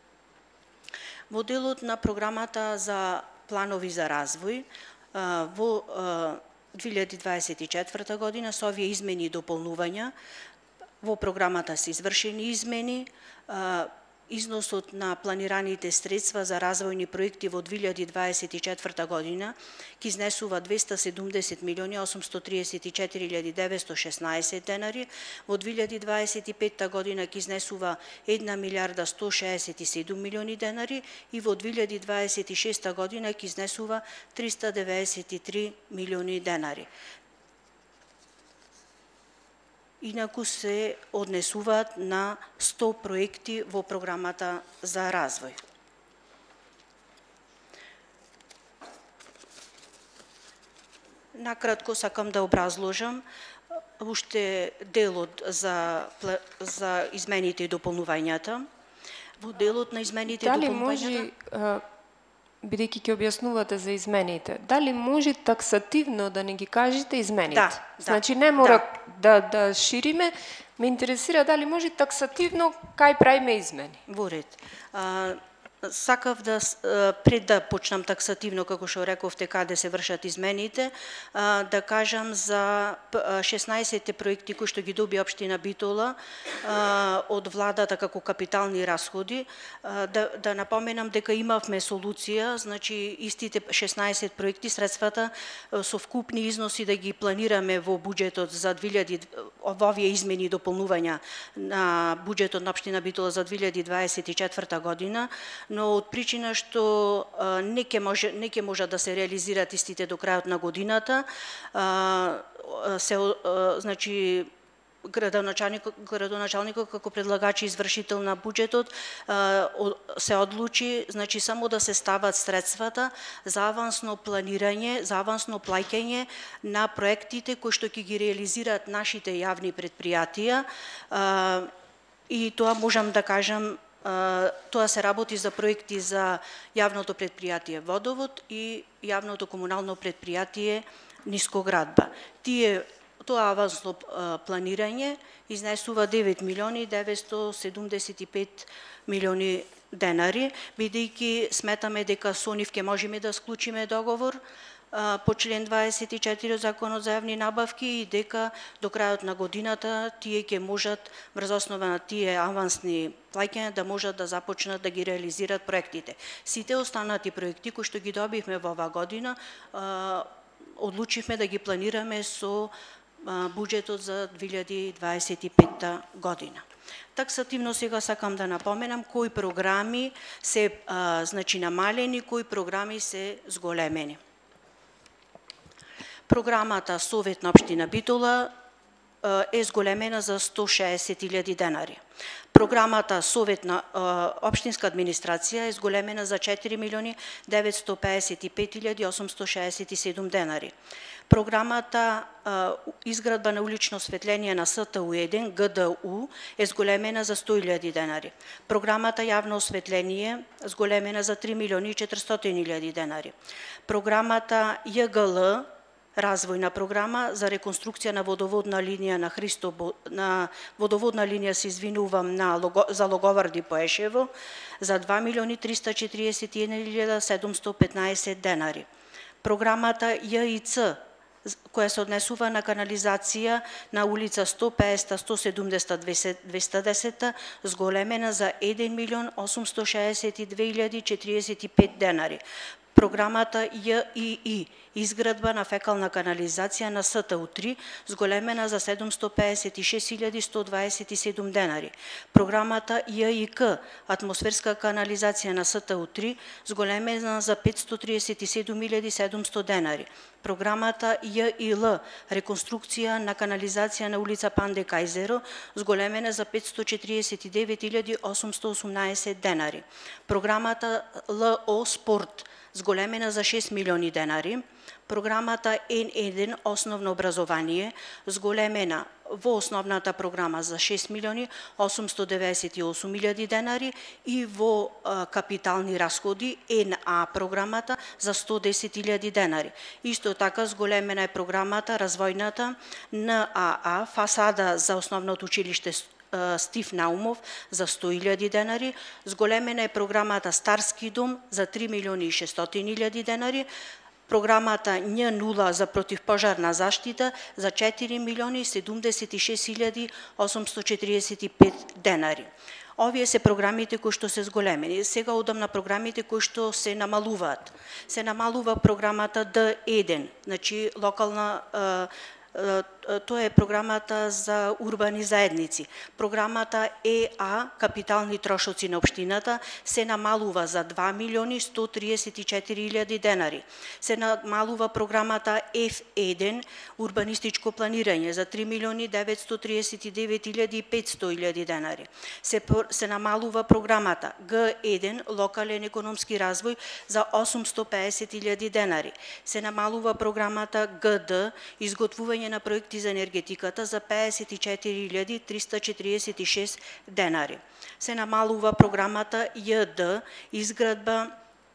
Во делот на програмата за планови за развој, во две илјади дваесет и четврта година со овие измени и дополнувања, во програмата се извршени измени, износот на планираните средства за развојни проекти во две илјади дваесет и четврта година ќе изнесува двеста седумдесет милиони осумстотини триесет и четири илјади деветсто и шеснаесет денари, во две илјади дваесет и петта година ќе изнесува една милијарда сто шеесет и седум милиони денари и во две илјади дваесет и шеста година ќе изнесува триста деветдесет и три милиони денари. Инаку се однесуваат на сто проекти во програмата за развој. Накратко сакам да образложам уште делот за, за измените и дополнувањата. Во делот на измените и Дали дополнувањата... може, бидејќи ќе објаснувате за измените, дали може таксативно да не ги кажете измените? Да, да, значи не мора да. да, да шириме, ме интересира дали може таксативно кај правиме измени. Во ред. А, сакав да пред да почнам таксативно како што рековте каде се вршат измените, да кажам за шеснаесет проекти кои што ги доби општина Битола од владата како капитални расходи, да да напоменам дека имавме солуција, значи истите шеснаесет проекти средствата со вкупни износи да ги планираме во буџетот за две илјади во овие измени и дополнувања на буџетот на општина Битола за две илјади дваесет и четврта година, но од причина што не ќе може не ќе можат да се реализираат истите до крајот на годината, се значи градоначалникот, градоначалникот како предлагач и извршител на буџетот се одлучи, значи само да се стават средствата за авансно планирање, за авансно плаќање на проектите кои што ќе ги реализираат нашите јавни предпријатија, и тоа можам да кажам, тоа се работи за проекти за јавното предпријатие Водовод и јавното комунално предпријатие Нискоградба. Тие Тоа авансно планирање изнесува девет милиони деветстотини седумдесет и пет милиони денари, бидејќи сметаме дека со нив ќе можеме да склучиме договор по член дваесет и четири од Законот за јавни набавки и дека до крајот на годината тие ќе можат врз основа на тие авансни плаќања да можат да започнат да ги реализираат проектите. Сите останати проекти кои што ги добивме во оваа година, одлучивме да ги планираме со буџетот за две илјади дваесет и петта година. Таксативно сега сакам да напоменам кои програми се а, значи намалени, кои програми се зголемени. Програмата Совет на општина Битола е зголемена за сто шеесет илјади денари. Програмата Совет на општинска администрација е зголемена за четири милиони деветстотини пеесет и пет илјади осумстотини шеесет и седум денари. Програмата изградба на улично осветление на С Т У еден Г Д У е зголемена за сто илјади денари. Програмата јавно осветление зголемена за три милиони четиристотини илјади денари. Програмата Ј Г Л развојна програма за реконструкција на водоводна линија на Христо на водоводна линија се извинувам на за Логоварди Поешево за два милиони триста четириесет и една илјада седумстотини петнаесет денари. Програмата Ј И Ц која се однесува на канализација на улица сто петдесет, сто седумдесет, двеста десет, зголемена за еден милион осумстотини шеесет и две илјади четириесет и пет денари. Програмата Ј И И изградба на фекална канализација на С Т У три зголемена за седумстотини пеесет и шест илјади сто дваесет и седум денари. Програмата Ј И К атмосферска канализација на С Т У три зголемена за петстотини триесет и седум илјади седумстотини денари. Програмата Ј И Л реконструкција на канализација на улица Панде Кајзеро зголемена за петстотини четириесет и девет илјади осумстотини осумнаесет денари. Програмата Л О Спорт зголемена за шест милиони денари. Програмата Н еден основно образование зголемена во основната програма за шест милиони осумстотини деветдесет и осум илјади денари и во а, капитални расходи Н А програмата за сто десет илјади денари. Исто така зголемена е програмата развојната Н А А фасада за основното училиште Стив Наумов за сто илјади денари, зголемена е програмата Старски дом за три милиони и шестстотини илјади денари, програмата Н нула за противпожарна заштита за четири милиони седумдесет и шест илјади осумстотини четириесет и пет денари. Овие се програмите кои што се зголемени. Сега одам на програмите кои што се намалуваат. Се намалува програмата Д еден, значи локална тоа е програмата за урбани заедници. Програмата Е А, капитални трошоци на општината, се намалува за два милиони сто триесет и четири илјади денари. Се намалува програмата Ф еден, урбанистичко планирање, за три милиони деветстотини триесет и девет илјади и петстотини илјади денари. Се, се намалува програмата Г еден, локален економски развој, за осумстотини пеесет илјади денари. Се намалува програмата Г Д, изготвување на проекти за енергетиката за пеесет и четири илјади триста четириесет и шест денари. Се намалува програмата Ј Д, изградба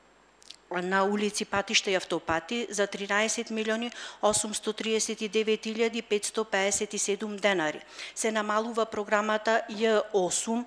на улици, патишта и автопати за тринаесет милиони осумстотини триесет и девет илјади петстотини пеесет и седум денари. Се намалува програмата Ј осум,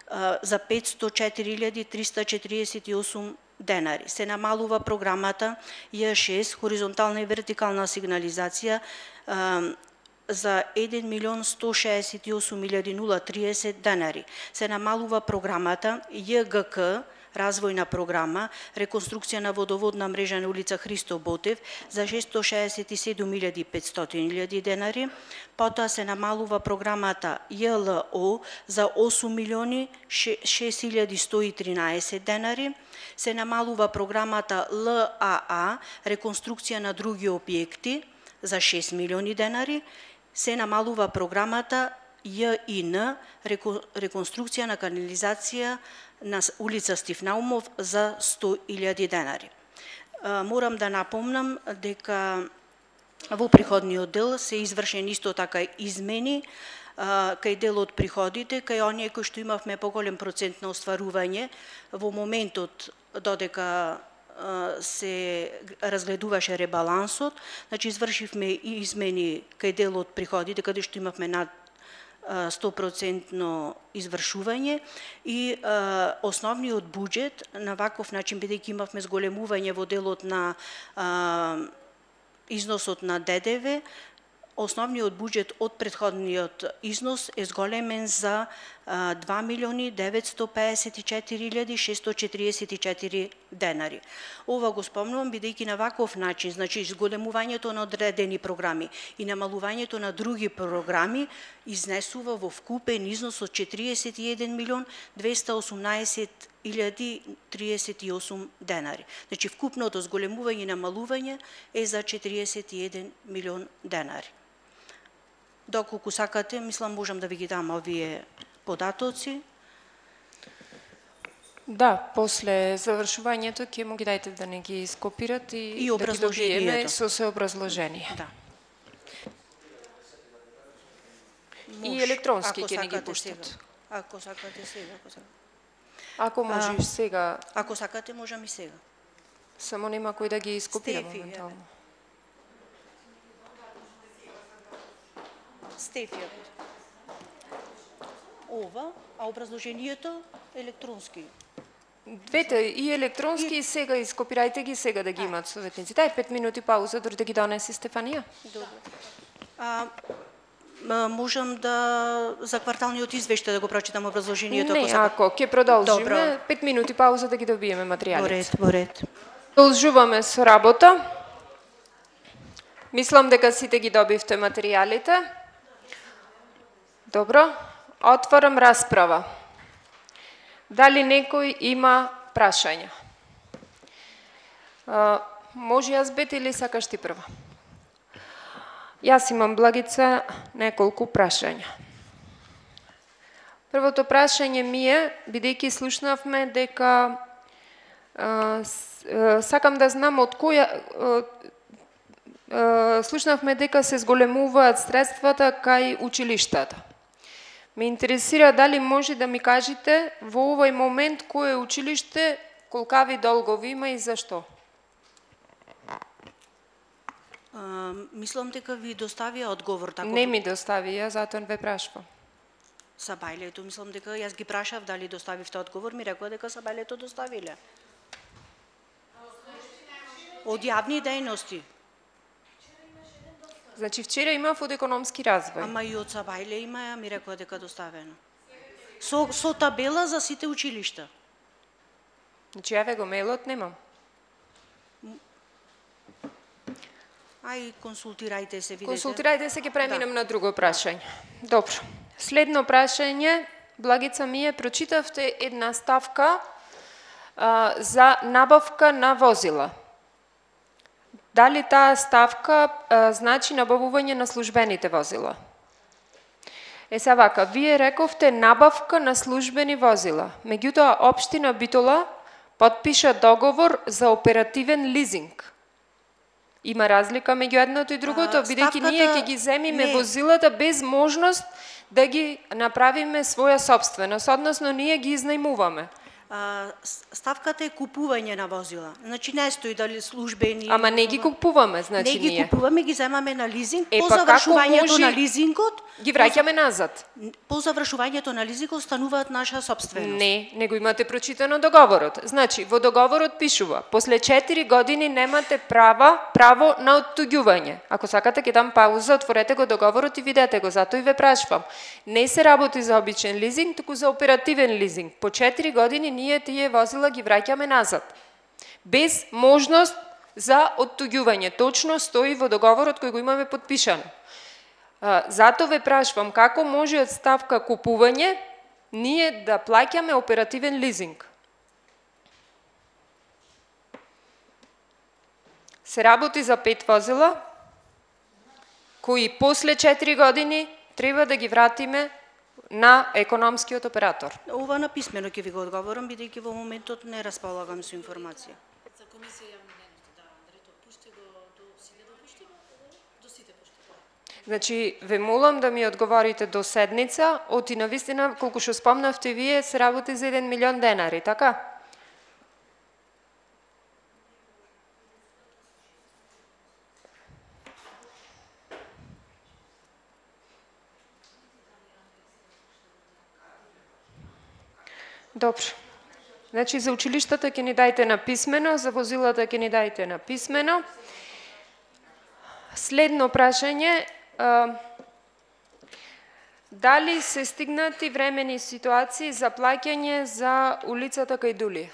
за петстотини и четири илјади триста четиридесет и осум денари. Се намалува програмата Ј шест хоризонтална и вертикална сигнализација за еден милион сто шеесет и осум илјади нула триесет денари. Се намалува програмата Ј Г К развојна програма, реконструкција на водоводна мрежа на улица Христо Ботев за шестстотини шеесет и седум илјади и петстотини илјади денари. Потоа се намалува програмата Ј Л О за осум милиони шест илјади сто и тринаесет денари. Се намалува програмата Л А А реконструкција на други објекти за шест милиони денари. Се намалува програмата Ј И Н реконструкција на канализација на улица Стив Наумов за сто илјади денари. Морам да напомнам дека во приходниот дел се извршени исто така измени кај дел од приходите, кај оние кои што имавме поголем процент на остварување во моментот додека се разгледуваше ребалансот, значи извршивме и измени кај дел од приходите каде што имавме над сто проценти извршување и а, основниот буџет на ваков начин, бидејќи имавме зголемување во делот на а, износот на Д Д В, основниот буџет од претходниот износ е зголемен за а, два милиони деветстотини пеесет и четири илјади шестстотини четириесет и четири денари. Ова го спомнувам бидејќи на ваков начин, значи зголемувањето на одредени програми и намалувањето на други програми изнесува во вкупен износ од четириесет и еден милион двеста и осумнаесет илјади триесет и осум денари. Значи вкупното зголемување и намалување е за четириесет и еден милион денари. Доколку сакате, мислам можам да ви ги дам овие податоци. Да, после завршувањето ќе му ги дајте да не ги скопират и, и образложението. Да ги со се образложение. Да. И електронски ќе не ги пуштат. Ако сакате сега, ако сакате. Ако можеш сега. Ако сакате, можам и сега. Само нема кој да ги скопира моментално. Стефија. Ова, а образложението електронски. Двете, и електронски, и сега ископирајте ги, сега да ги имат советници. Дај пет минути пауза, дори да ги донесе Стефанија. Добро. А, можам да за кварталниот извештај да го прочитам образложението? Не, ако ќе продолжиме, пет минути пауза да ги добиеме материјалите. Во ред, во ред. Продолжуваме со работа. Мислам дека сите ги добивте материјалите. Добро, отворам расправа. Дали некој има прашања? А, може јас бете или сакаш ти прва? Јас имам, Благица, неколку прашања. Првото прашање ми е, бидејќи слушнавме дека а, с, а, сакам да знам од која а, а, слушнавме дека се зголемуваат средствата кај училиштата. Ме интересира дали може да ми кажете во овој момент кое училиште, колкави долгови има и зашто? А, мислам дека ви доставија одговор тако. Не ми достави, ја затоа ве прашувам. Сабајлето, мислам дека јас ги прашав дали доставивте одговор, ми рекоа дека Сабајлето доставиле. Од јавни дејности. Значи вчера имав од економски развој. Ама и од Сабајле има, ми рекоа дека доставено. Со, со табела за сите училишта. Значи ја ве го мейлот немам. Ај, консултирајте се, видите. Консултирајте се, ќе преминем да. на друго прашање. Добро. Следно прашање, Благица ми е, прочитавте една ставка а, за набавка на возила. Дали таа ставка а, значи набавување на службените возила? Е са вака, вие рековте набавка на службени возила. Меѓутоа, општина Битола потпиша договор за оперативен лизинг. Има разлика меѓу едното и другото, бидејќи ние ќе ги земиме не. возилата без можност да ги направиме своја собственост, односно ние ги изнајмуваме. А, ставката е купување на возила. Значи не стои дали службени. Ама не ги купуваме, значи не ги ние. купуваме, ги земаме на лизинг. Е, по па завршувањето како може... на лизингот ги враќаме назад. По завршувањето на лизингот стануваат наша собственост. Не, не го имате прочитано договорот. Значи, во договорот пишува, после четири години немате права, право на оттуѓување. Ако сакате ќе дам пауза, отворете го договорот и видете го, затоа и ве прашувам. Не се работи за обичен лизинг, туку за оперативен лизинг. По четири години ние тие возила ги враќаме назад. Без можност за оттуѓување. Точно стои во договорот кој го имаме подпишано. Зато ве прашувам како може од ставка купување ние да плаќаме оперативен лизинг. Се работи за пет возила кои после четири години треба да ги вратиме на економскиот оператор. Ова на писмено ќе ви го одговорам, бидејќи во моментот не располагам со информација. За комисија јавни дейности давам ред, пушти го до сите да пушти го, до сите пушти. Значи, ве молам да ми одговорите до седница, оти на вистина, колку што спомнавте вие, се работи за еден милион денари, така? Добро. Значи, за училиштата ќе ни дајте на писмено, за возилата ќе ни дајте на писмено. Следно прашање, а, дали се стигнати времени ситуации за плаќање за улицата Кајдулија?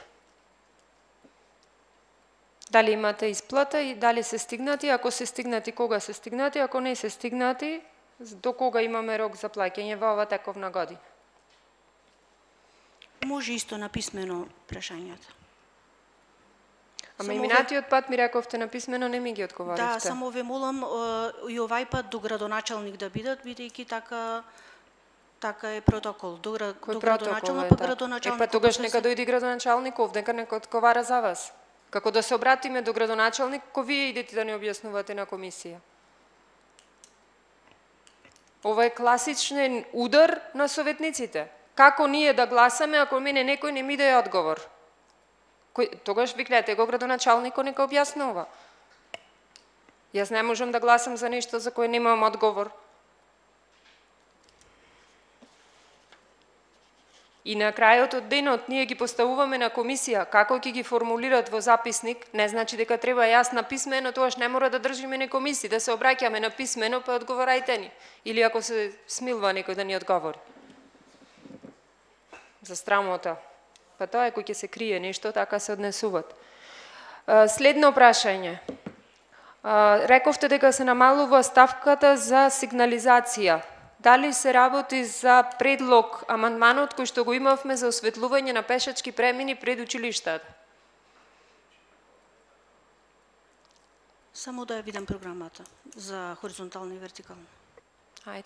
Дали имате исплата и дали се стигнати? Ако се стигнати, кога се стигнати? Ако не се стигнати, до кога имаме рок за плаќање во ова тековна година? Може исто на писмено прашањата. Ама и минатиот пат ми рековте на писмено, не ми ги одговоривте. Да, само ве молам и овај пат до градоначалник да бидат, бидејќи така така е протокол. До, Кој до протокол е па така? градоначалник. Е, па тогаш нека дојде градоначалник овде, нека нека одговара за вас. Како да се обратиме до градоначалник, ко вие идете да ни објаснувате на комисија? Ова е класичен удар на советниците. Како ние да гласаме ако мене некој не ми даде одговор? Кој, тогаш викнете го градоначалникот нека објаснува. Јас не можам да гласам за нешто за кое немам одговор. И на крајот од денот ние ги поставуваме на комисија, како ќе ги формулират во записник, не значи дека треба јас на писмено, тоаш не мора да држиме на комисија, да се обраќаме на писмено, па одговорајте ни. Или ако се смилва некој да ни одговори. За страмота. Па тоа е кој ќе се крие нешто, така се однесуват. Следно прашање. Рековте дека се намалува ставката за сигнализација. Дали се работи за предлог амандманот кој што го имавме за осветлување на пешачки премини пред училиштата? Само да ја видам програмата за хоризонтално и вертикално. Ајде.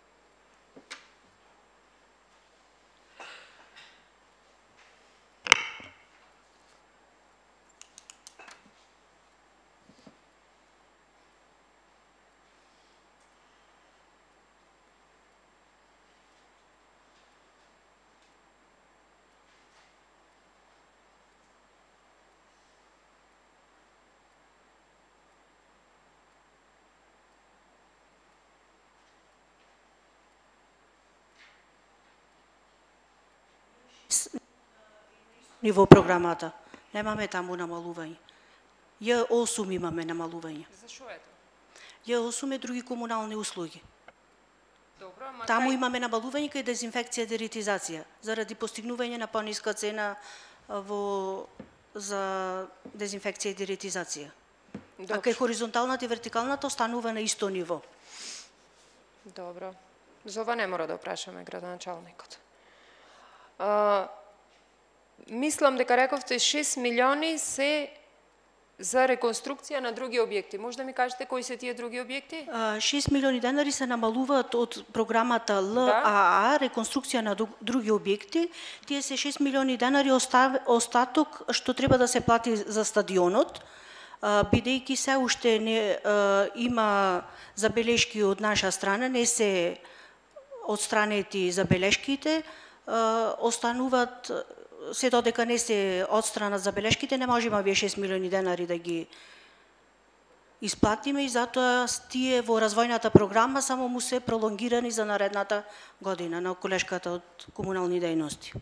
Ниво програмата. Немаме таму намалување. Ја осум имаме намалување. Зашо е тоа? Ја осум е други комунални услуги. Добро, ама Таму кај... имаме набалување кај дезинфекција и деретизација, заради постигнување на пониска цена во за дезинфекција и деретизација. Добро. А кај хоризонталната и вертикалната останува на исто ниво. Добро. За ова не мора да прашаме градоначалникот. А, мислам дека рековте шест милиони се за реконструкција на други објекти. Може да ми кажете кои се тие други објекти? шест милиони денари се намалуваат од програмата Л А А, Да. реконструкција на други објекти. Тие се шест милиони денари остаток што треба да се плати за стадионот, бидејќи се уште не има забелешки од наша страна, не се одстранети забелешките, остануваат се додека не се отстранат забелешките, не можеме овие шест милиони денари да ги исплатиме и затоа тие во развојната програма само му се пролонгирани за наредната година на колешката од комунални дејности.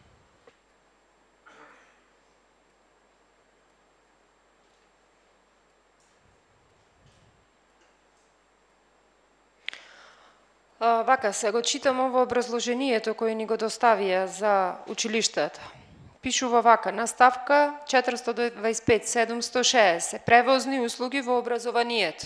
А, вака, се го читам ово образложението кој ни го доставија за училиштата. Пишува вака, на ставка четиристо дваесет и пет седумсто шеесет, превозни услуги во образованието.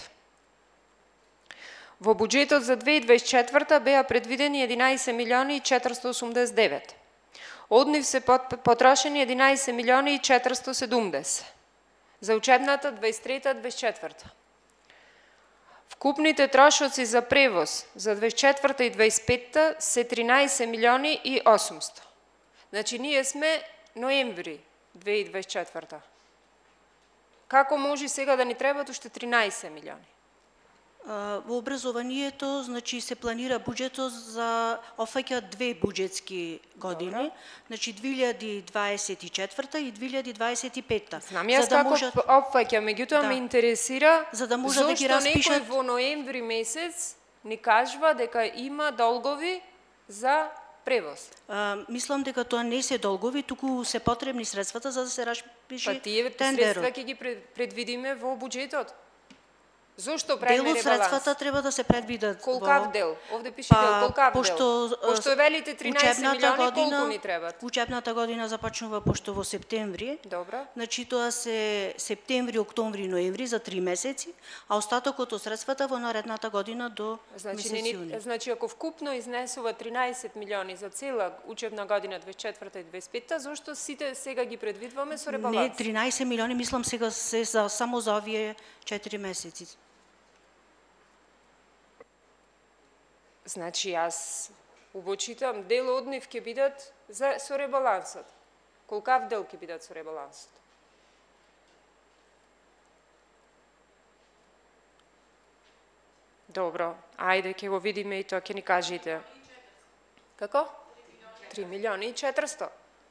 Во буџетот за две илјади дваесет и четврта беа предвидени единаесет милиони и четиристо осумдесет и девет. Од нив се потрошени единаесет милиони и четиристо седумдесет. За учебната дваесет и трета дваесет и четврта. Вкупните трошоци за превоз за дваесет и четврта и дваесет и петта се тринаесет милиони и осумсто. Значи, ние сме ноември две илјади дваесет и четврта. Како може сега да ни требат уште тринаесет милиони? Во образованието, значи, се планира буџетот за офаќа две буџетски години, Добре. Значи две илјади дваесет и четврта и две илјади дваесет и петта. Знам јас како можат... опфаќа, меѓутоа да. Ме интересира за да може да ги распишат... некој во ноември месец ни кажува дека има долгови за превоз. А, мислам дека тоа не се долгови, туку се потребни средствата за да се распиши па тие тендерот. Средства ќе ги предвидиме во буџетот. Зошто правиме ребаланс? Дел од средствата треба да се предвидат. Колкав дел? Овде пише па, дел, колкав пошто, дел? Пошто велите тринаесет милиони, година, колку ни требат? Учебната година започнува пошто во септември. Добро. Значи тоа се септември, октомври, ноември за три месеци, а остатокот од средствата во наредната година до значи, месец јуни. Значи, ако вкупно изнесува тринаесет милиони за цела учебна година дваесет и четврта и дваесет и петта, зошто сите сега ги предвидваме со ребаланс? Не, тринаесет милиони мислам сега се за, само за овие четири месеци. Значи, јас убочитам, дел од нив ќе бидат за, со ребалансот. Колкав дел ќе бидат со ребалансот? Добро, ајде ќе го видиме и тоа ќе ни кажете. Како? три милиони и четиристо.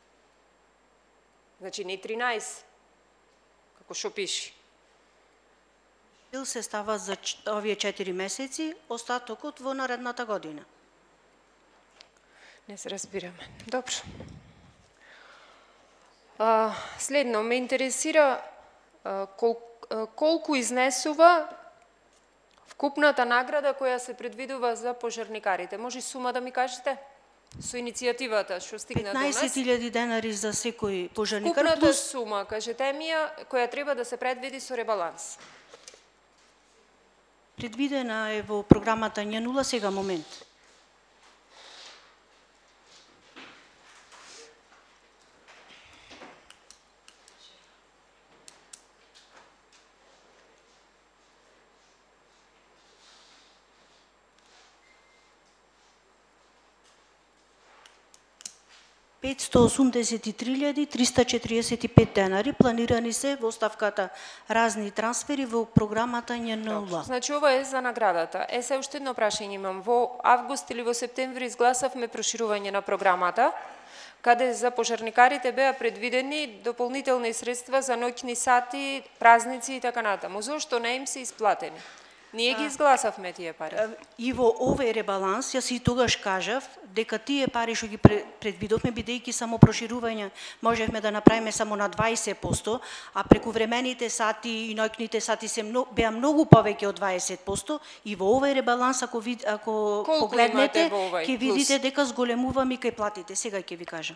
Значи, не тринаесет. Како шо пиши? Се става за овие четири месеци, остатокот во наредната година. Не се разбираме. Добро. А, следно, ме интересира а, кол, а, колку изнесува вкупната награда која се предвидува за пожарникарите. Може сума да ми кажете? Со иницијативата што стигна до нас. петнаесет илјади денари за секој пожарникар. Вкупната плюс... сума, кажете ми ја, која треба да се предвиди со ребаланс. Предвидена е во програмата Н нула сега момент. петстотини осумдесет и три илјади триста четиридесет и пет денари планирани се во ставката разни трансфери во програмата Н нула. Значи ова е за наградата. Е се уште едно прашање имам. Во август или во септември изгласавме проширување на програмата, каде за пожарникарите беа предвидени дополнителни средства за ноќни сати, празници и така натаму. Зошто не им се исплатени? Ние ги изгласавме тие пари. И во овој ребаланс, јас и тогаш кажав, дека тие пари што ги предвидовме, бидејќи само проширување, можевме да направиме само на дваесет проценти, а прекувремените сати и ноќните сати се много, беа многу повеќе од дваесет проценти, и во овој ребаланс, ако, вид, ако погледнете, ќе видите дека зголемуваме и кај платите. Сега ќе ви кажам.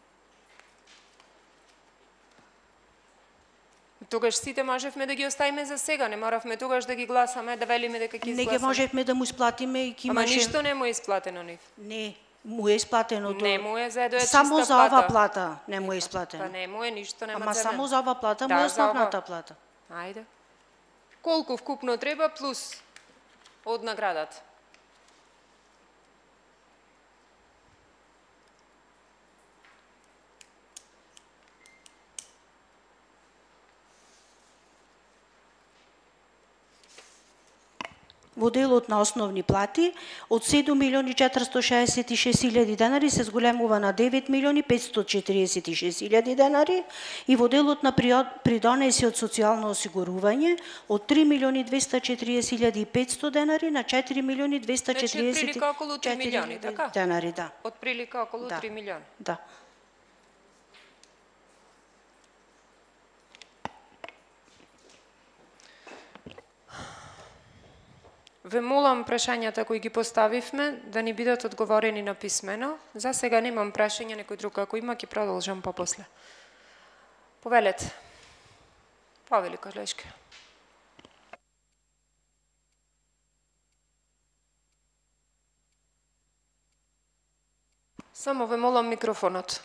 Тогаш сите можевме да ги оставиме за сега, не моравме тогаш да ги гласаме, да велиме дека ќе изгласаме. Не ги можевме да му исплатиме и ќе имаше... Ама ништо не му е исплатено нив. Не, му е исплатено тоа. Не му е за едоја чиста само плата. Само за ова плата не му е исплатено. Па не му е ништо, нема Ама за само за ова плата да, му е основната плата. Ајде. Колку вкупно треба плюс од наградата? Во делот на основни плати од седум милиони четиристотини шеесет и шест илјади денари се зголемува на девет милиони петстотини четиридесет и шест илјади денари и во делот на придонеси од социјално осигурување од три милиони двеста четириесет илјади и петстотини денари на четири милиони двеста четириесет Значи, отприлика околу три милиони, така? Денари, да. Отприлика околу Да. три милиони. Да. Ве молам прашањата кои ги поставивме да ни бидат одговорени на писмено. За сега немам прашање, некој друг ако има ќе продолжам попосле. Повелете. Повели колешке. Само ве молам микрофонот.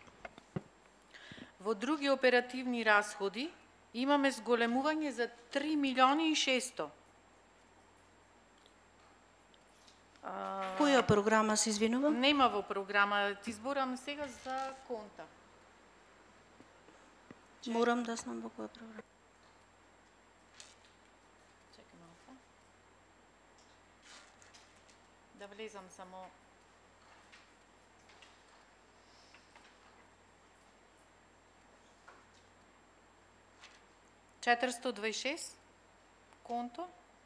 Во други оперативни расходи имаме зголемување за три милиони и шестоти. Која програма се извинувам? Нема во програма, ти зборам сега за конта. Морам да знам во која програма. Чекай малку. Да влезам само. четиристотини дваесет и шест конто.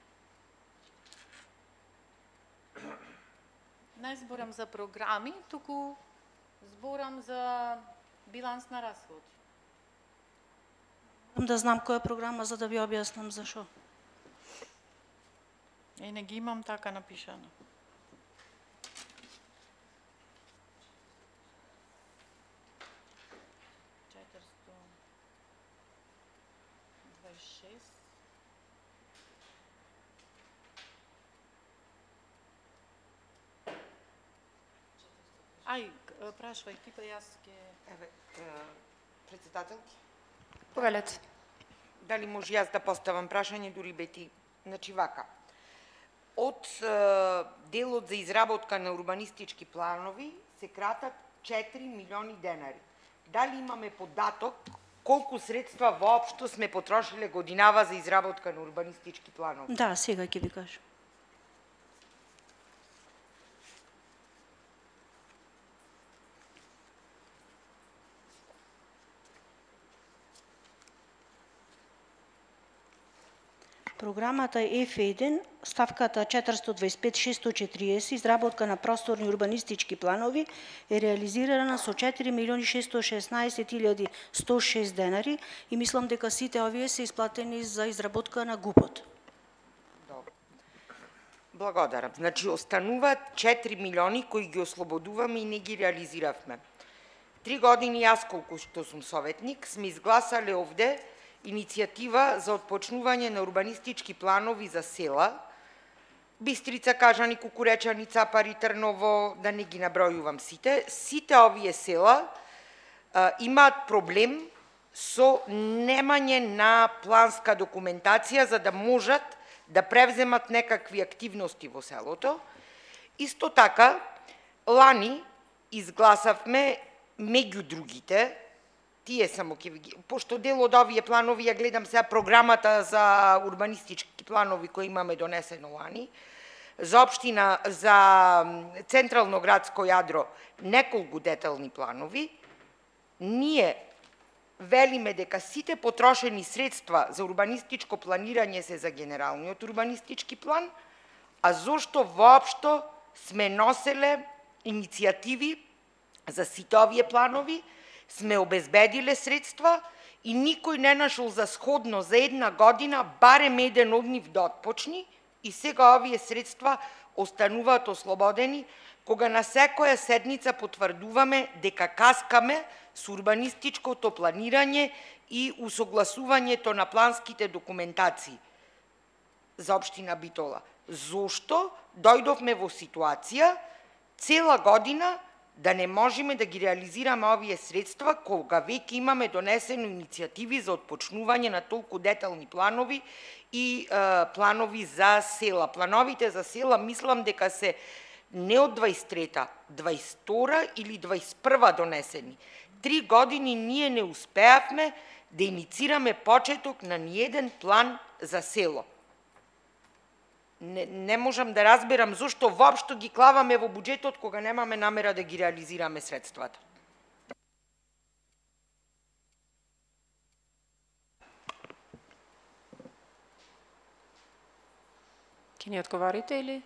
Не зборам за програми, туку зборам за биланс на расходи. Морам да знам која програма за да ви објаснам зашо. Е, не ги имам така напишано. четиристотини дваесет и шест. Ај, прашвај ти, па јас ќе... Еве, председателки. Повелете. Дали може јас да поставам прашање, дури бети, значи вака. Од делот за изработка на урбанистички планови се кратат четири милиони денари. Дали имаме податок колку средства воопшто сме потрошиле годинава за изработка на урбанистички планови? Да, сега ќе ви кажам. Програмата Ф еден, ставката четиристотини дваесет и пет шестоти четириесет, изработка на просторни урбанистички планови, е реализирана со четири милиони шестоти шеснаесет илјади сто и шест денари и мислам дека сите овие се исплатени за изработка на ГУПот. Добро. Благодарам. Значи, остануваат четири милиони кои ги ослободуваме и не ги реализиравме. Три години јас, колку што сум советник, сме изгласале овде иницијатива за отпочнување на урбанистички планови за села, Бистрица, Кажани, Кукуречани, Цапари, Трново, да не ги набројувам сите. Сите овие села а, имаат проблем со немање на планска документација за да можат да превземат некакви активности во селото. Исто така, лани изгласавме меѓу другите, тие само ќе ви ги, пошто дел од овие планови ја гледам сега програмата за урбанистички планови кои имаме донесено лани, за општина, за централно градско јадро неколку детални планови, ние велиме дека сите потрошени средства за урбанистичко планирање се за генералниот урбанистички план, а зошто воопшто сме носеле иницијативи за сите овие планови, сме обезбедиле средства и никој не нашол за сходно за една година барем еден од нив да отпочни и сега овие средства остануваат ослободени кога на секоја седница потврдуваме дека каскаме со урбанистичкото планирање и усогласувањето на планските документации за општина Битола. Зошто дојдовме во ситуација цела година да не можеме да ги реализираме овие средства, кога веќе имаме донесено иницијативи за отпочнување на толку детални планови и е, планови за села. Плановите за села мислам дека се не од дваесет и трета, дваесет и втора или дваесет и прва донесени. Три години ние не успеавме да иницираме почеток на ниеден план за село. не, не можам да разберам зошто воопшто ги клаваме во буџетот кога немаме намера да ги реализираме средствата. Ке ни одговарите или?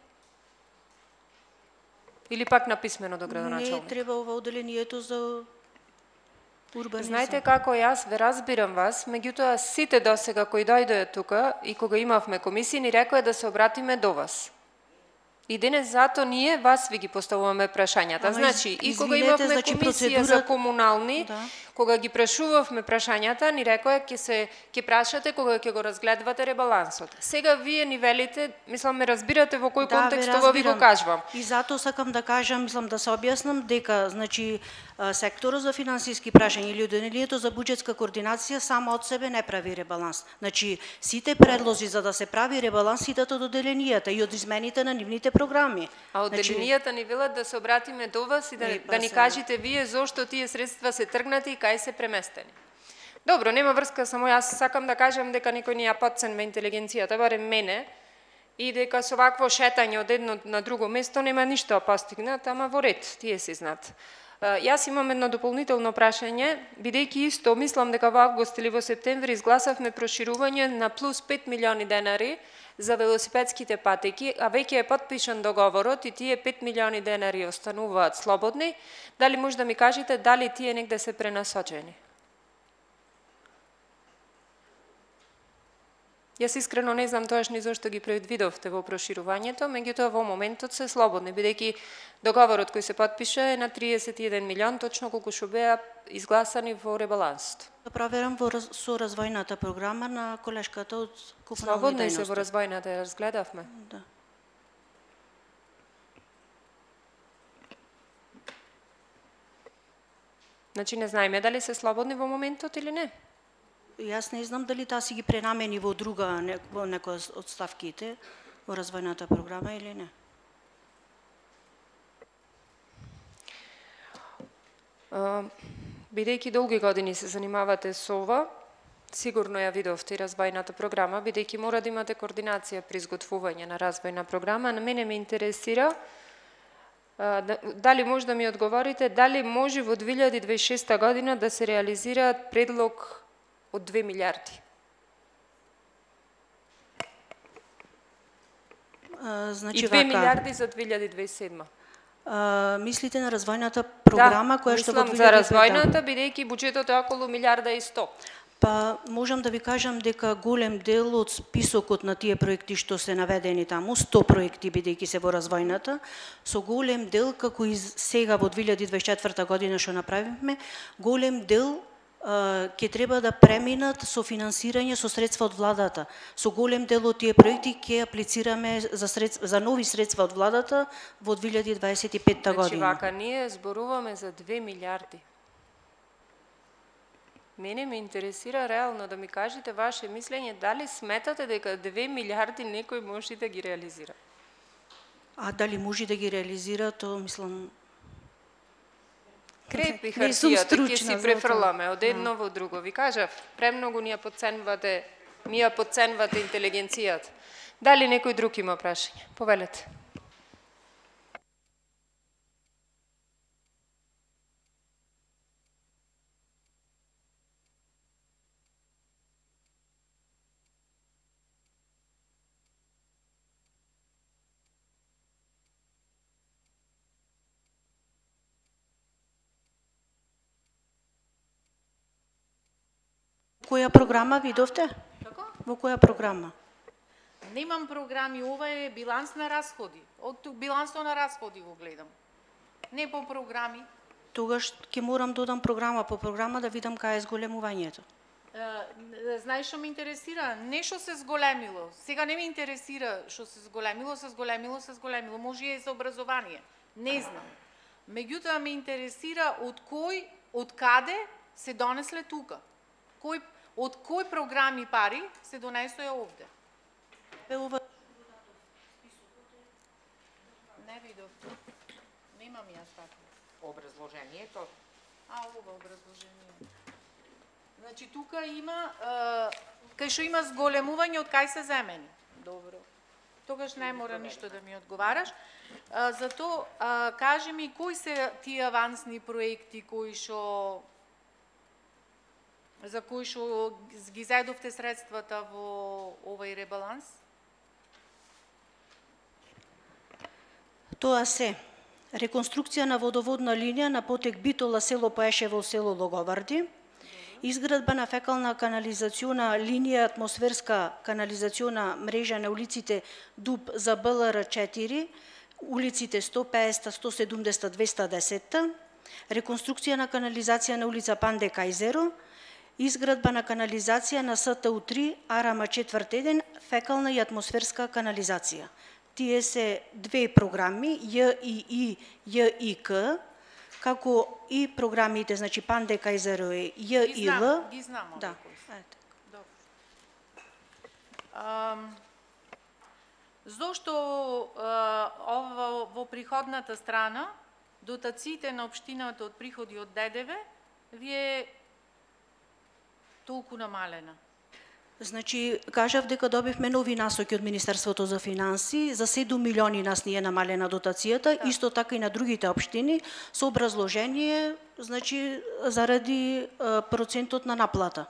Или пак написмено до градоначалник? Не треба ова оделението за урбанизам. Знаете како јас ве разбирам вас, меѓутоа сите досега кои дојдоа тука и кога имавме комисии ни рекоа да се обратиме до вас. И денес зато ние вас ви ги поставуваме прашањата. Ама, значи, и кога извинете, имавме значи, комисија процедура... за комунални, да. кога ги прашувавме прашањата, ни рекоа ќе се ќе прашате кога ќе го разгледвате ребалансот. Сега вие ни велите, мислам ме разбирате во кој Да, контекст ве ова ви го разбирам. кажувам. И затоа сакам да кажам, мислам да се објаснам дека значи секторот за финансиски прашања или оделението за буџетска координација само од себе не прави ребаланс. Значи сите предлози за да се прави ребаланс идат од оделенијата и од измените на нивните програми. А оделенијата ни велат да се обратиме до вас и да, Не, па да ни се- кажете вие зошто тие средства се тргнати и кај се преместени. Добро, нема врска, само јас сакам да кажам дека некој ни ја подценва интелигенцијата, барем мене, и дека со вакво шетање од едно на друго место нема ништо постигнат, ама во ред, тие се знат. Јас имам едно дополнително прашање, бидејќи исто мислам дека во август или во септември изгласавме проширување на плюс пет милиони денари за велосипедските патеки, а веќе е потпишан договорот и тие пет милиони денари остануваат слободни. Дали може да ми кажете дали тие негде се пренасочени? Јас искрено не знам тоаш ни зошто ги предвидовте во проширувањето, меѓутоа во моментот се слободни, бидејќи договорот кој се потпиша е на триесет и еден милион, точно колку што беа изгласани во ребалансот. Да проверам во раз, со развојната програма на колешката од комунални Слободни се дејности. во развојната, ја разгледавме. Да. Значи не знаеме дали се слободни во моментот или не. Јас не знам дали таа си ги пренамени во друга, не- во некоја од ставките во развојната програма или не. А, Бидејќи долги години се занимавате со ова, сигурно ја видовте и развојната програма, бидејќи мора да имате координација при изготвување на развојна програма. На мене ме интересира а, да- дали може да ми одговорите, дали може во две илјади дваесет и шеста година да се реализира предлог од две милиарди? А, значи И две вака, милиарди за две илјади дваесет и седма. а, мислите на развојната програма да, која што во мислам две за илјади и пета? развојната, бидејќи буџетот е околу милиарда и сто. Па можам да ви кажам дека голем дел од списокот на тие проекти што се наведени таму, сто проекти бидејќи се во развојната, со голем дел како и сега во две илјади дваесет и четврта година што направивме, голем дел а, ќе треба да преминат со финансирање со средства од владата. Со голем дел од тие проекти ќе аплицираме за средства, за нови средства од владата во две илјади дваесет и петта Значи година. вака ние зборуваме за две милиарди. Мене ме интересира реално да ми кажете ваше мислење, дали сметате дека две милиарди некој може да ги реализира? А дали може да ги реализира, то мислам Крепи Не сум хартијата, ќе стручна си за тоа. префрламе од едно во друго. Ви кажав, премногу ни ја подценвате, ми ја подценвате интелигенцијата. Дали некој друг има прашање? Повелете. која програма видовте? Како? Во која програма? Немам програми, ова е биланс на расходи. Од тук билансот на расходи го гледам. Не по програми. Тогаш ќе морам да додам програма по програма да видам кај е зголемувањето. Е, знаеш што ме интересира? Не што се зголемило. Сега не ме интересира што се зголемило, се зголемило, се зголемило. Може и за образование. Не знам. Меѓутоа ме интересира од кој, од каде се донесле тука. Кој, од кој програми пари се донесоја овде. Е, ова Не видов. Немам јас така. Образложението. А, ова образложение. Значи, тука има, е, кај што има зголемување од кај се земени. Добро. тогаш не мора ништо да ми одговараш. А, зато а, кажи ми кои се тие авансни проекти кои што за кои што ги зедовте средствата во овој ребаланс? Тоа се реконструкција на водоводна линија на потек Битола село Паешево село Логоварди, изградба на фекална канализациона линија атмосферска канализациона мрежа на улиците Дуб за Б Л Р четири, улиците сто петдесет, сто седумдесет, двеста десет, реконструкција на канализација на улица Панде Кајзеро, изградба на канализација на С Т У три, Арама четврт еден, фекална и атмосферска канализација. Тие се две програми, Ј И И, Ј И К, како и програмите, значи Панде Кајзеро е Ј И Л. Ги знам, да. Um, зошто uh, ова во приходната страна дотациите на општината од приходи од Д Д В ви е толку намалена? Значи, кажав дека добивме нови насоки од Министерството за финанси, за седум милиони нас ни е намалена дотацијата, да. Исто така и на другите општини, со образложение, значи, заради uh, процентот на наплата.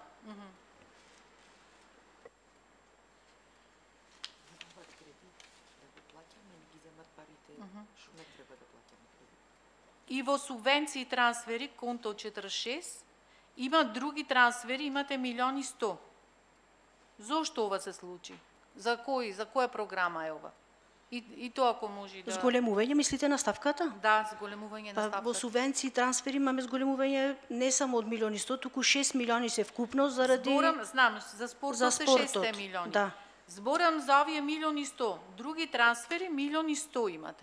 И во субвенции и трансфери, конто четиридесет и шест, има други трансфери, имате милиони сто. Зошто ова се случи? За кој, за која програма е ова? И, и тоа ако може да... Зголемување, мислите на ставката? Да, зголемување на ставката. Во субвенции и трансфери имаме зголемување не само од милиони сто, туку шест милиони се вкупно заради... Зборам, знам, за спортот, за спортот се шест милиони. Да. Зборам за овие милиони сто. Други трансфери, милиони сто имате.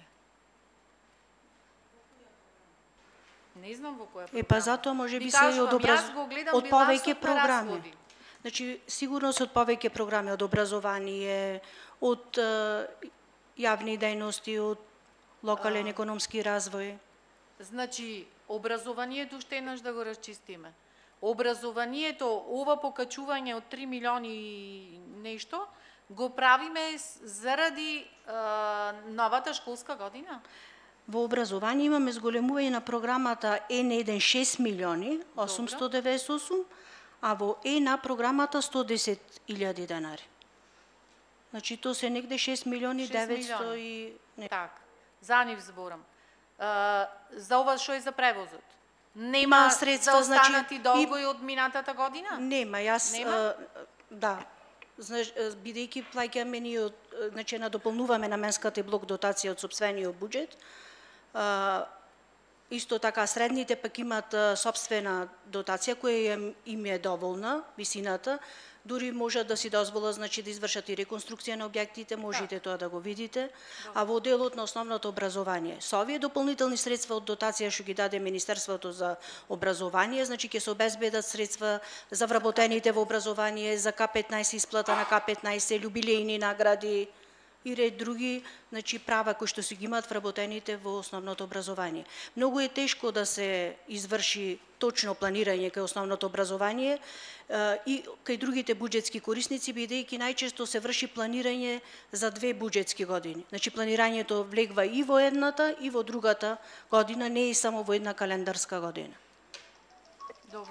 Не знам во која програма. Е, па затоа може би се од образ... од повеќе програми. Значи, сигурно се од повеќе програми, од образование, од е, јавни дејности, од локален а... економски развој. Значи, образованието ще еднаш да го расчистиме. Образованието, ова покачување од три милиони и нешто, го правиме заради е, новата школска година? Во образование имаме зголемување на програмата Н еден шест милиони осумстотини деведесет и осум, а во Е на програмата сто и десет илјади денари. Значи тоа се негде шест милиони деветстотини и... Не. Так, за нив зборам. Uh, за ова што е за превозот? Нема средства, за останати значи, долго и од минатата година? Нема, јас... Нема? Uh, да. Знаеш, бидејќи плаќаме ние од, значи на дополнуваме наменската и блок дотација од сопствениот буџет, Uh, исто така средните пак имат uh, собствена дотација која им е доволна, висината, дури можат да си дозволат значи да извршат и реконструкција на објектите, можете да. Тоа да го видите, а во делот на основното образование. Со овие дополнителни средства од дотација што ги даде Министерството за образование, значи ќе се обезбедат средства за вработените во образование, за К петнаесет исплата на К петнаесет, јубилејни награди и ред други, значи права кои што се ги имаат вработените во основното образование. Многу е тешко да се изврши точно планирање кај основното образование и кај другите буџетски корисници, бидејќи најчесто се врши планирање за две буџетски години. Значи планирањето влегва и во едната и во другата година, не и само во една календарска година. Добро.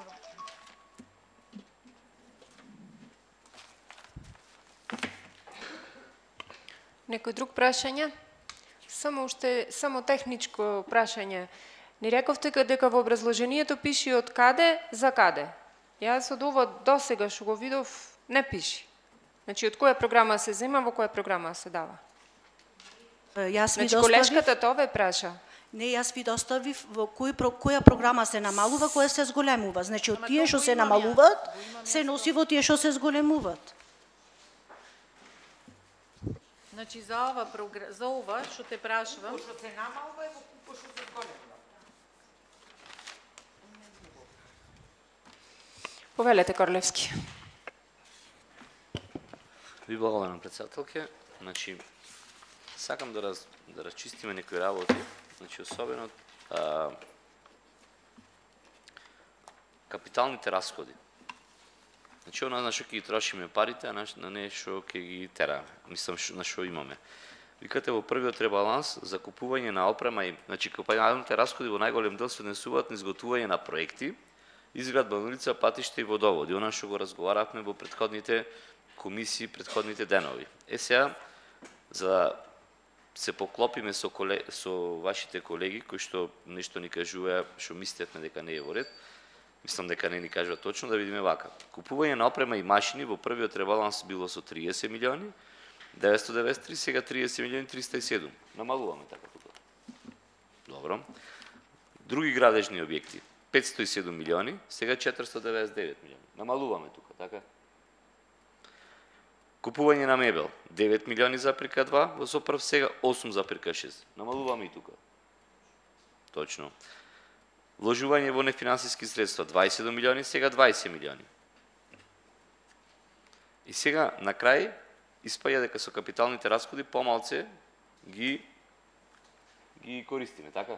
Некој друг прашање? Само уште, само техничко прашање. Ни рековте дека во образложението пише од каде за каде. Јас од ова досега што го видов не пише. Значи од која програма се зема, во која програма се дава. Јас ви значи доставив... колешката тоа ве праша. Не, јас ви доставив во кој, која програма се намалува, која се зголемува. Значи од тие што се намалуваат, се носи во тие што се зголемуваат. Значи за ова програма, за ова што те прашувам, што се намалува е во купо што се зголемува. Повелете, Корлевски. Ви благодарам, председателке. Значи сакам да раз, да расчистиме некои работи, значи особено а, капиталните расходи. Значи, она на што ќе ги трошиме парите, а на, на не што ќе ги тераме. Мислам, шо, на што имаме. Викате во првиот ребаланс за купување на опрема и, значи, капиталните разходи во најголем дел се однесуваат на изготвување на проекти, изградба на улица, патишта и водоводи. Она што го разговаравме во претходните комисии, претходните денови. Е сега, за се поклопиме со, коле... со вашите колеги, кои што нешто ни кажуваа, што мислевме дека не е во ред, мислам дека не ни кажува точно, да видиме вака. Купување на опрема и машини во првиот ребаланс било со триесет милиони, деветстотини деведесет и три, сега триесет милиони триста и седум. Намалуваме така тука. Добро. Други градежни објекти, петстотини и седум милиони, сега четиристотини деведесет и девет милиони. Намалуваме тука, така? Купување на мебел, девет милиони заприка два, во сопрв сега осум заприка шест. Намалуваме и тука. Точно. Вложување во нефинансиски средства, дваесет и седум милиони, сега дваесет милиони. И сега, на крај, испаѓа дека со капиталните расходи помалце ги ги користиме, така?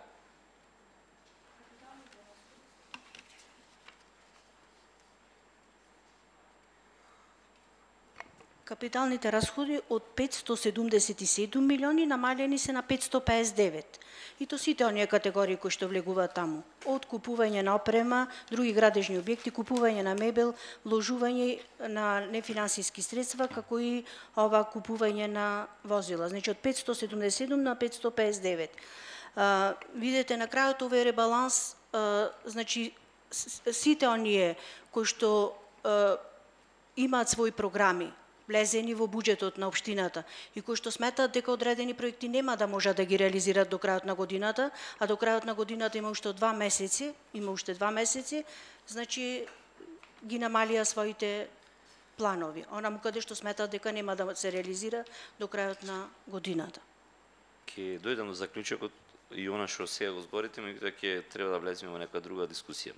Капиталните расходи од петстотини седумдесет и седум милиони намалени се на петстотини пеесет и девет. И то сите оние категории кои што влегуваат таму. Од купување на опрема, други градежни објекти, купување на мебел, вложување на нефинансиски средства, како и ова купување на возила. Значи од петстотини седумдесет и седум на петстотини пеесет и девет. А, видите на крајот овој ребаланс, а, значи сите оние кои што а, имаат своји програми, влезени во буџетот на општината и кои што сметаат дека одредени проекти нема да можат да ги реализираат до крајот на годината, а до крајот на годината има уште два месеци, има уште два месеци, значи ги намалија своите планови. Онаму каде што сметаат дека нема да се реализира до крајот на годината. Ке дојдам до заклучокот и она што сега го зборите, меѓутоа ќе треба да влеземе во нека друга дискусија.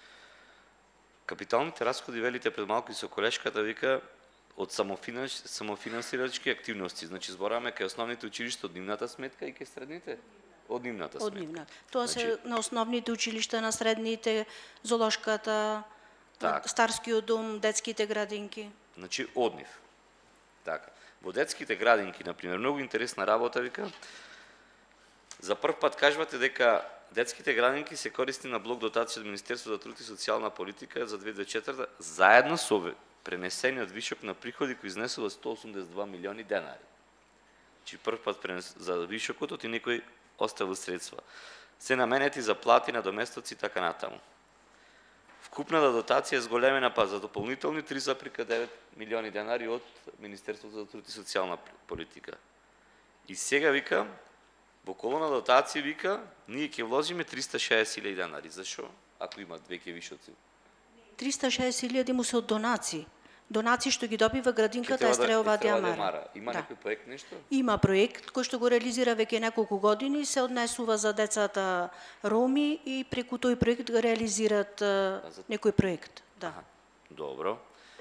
Капиталните расходи, велите пред малку и со колешката, вика од самофинанс, самофинансирачки активности. Значи збораваме кај основните училишта од нивната сметка и кај средните од нивната сметка. Од нивната. Тоа значи, се на основните училишта, на средните, зоолошката, так. Старскиот дом, детските градинки. Значи од нив. Така. Во детските градинки, например, многу интересна работа, вика. За прв пат кажувате дека детските градинки се користи на блок дотација од Министерството за труд и социјална политика за две тисачи и четврта заедно со пренесениот вишок на приходи кои изнесува сто осумдесет и два милиони денари. Чи прв пат пренес за вишокот и некој оставил средства. Се наменети за плати на доместоци и така натаму. Вкупната дотација е зголемена па за дополнителни три запирка девет милиони денари од Министерството за труд и социјална политика. И сега вика во колона дотација вика ние ќе вложиме триста и шеесет илјади денари. Зашо? Ако има две ке вишоци. триста и шеесет илјади му се од донации. Донации што ги добива градинката Естреова Диамара. Има да. некој проект нешто? Има проект кој што го реализира веќе неколку години, се однесува за децата роми и преку тој проект го реализираат за... некој проект. Да. Аха, добро.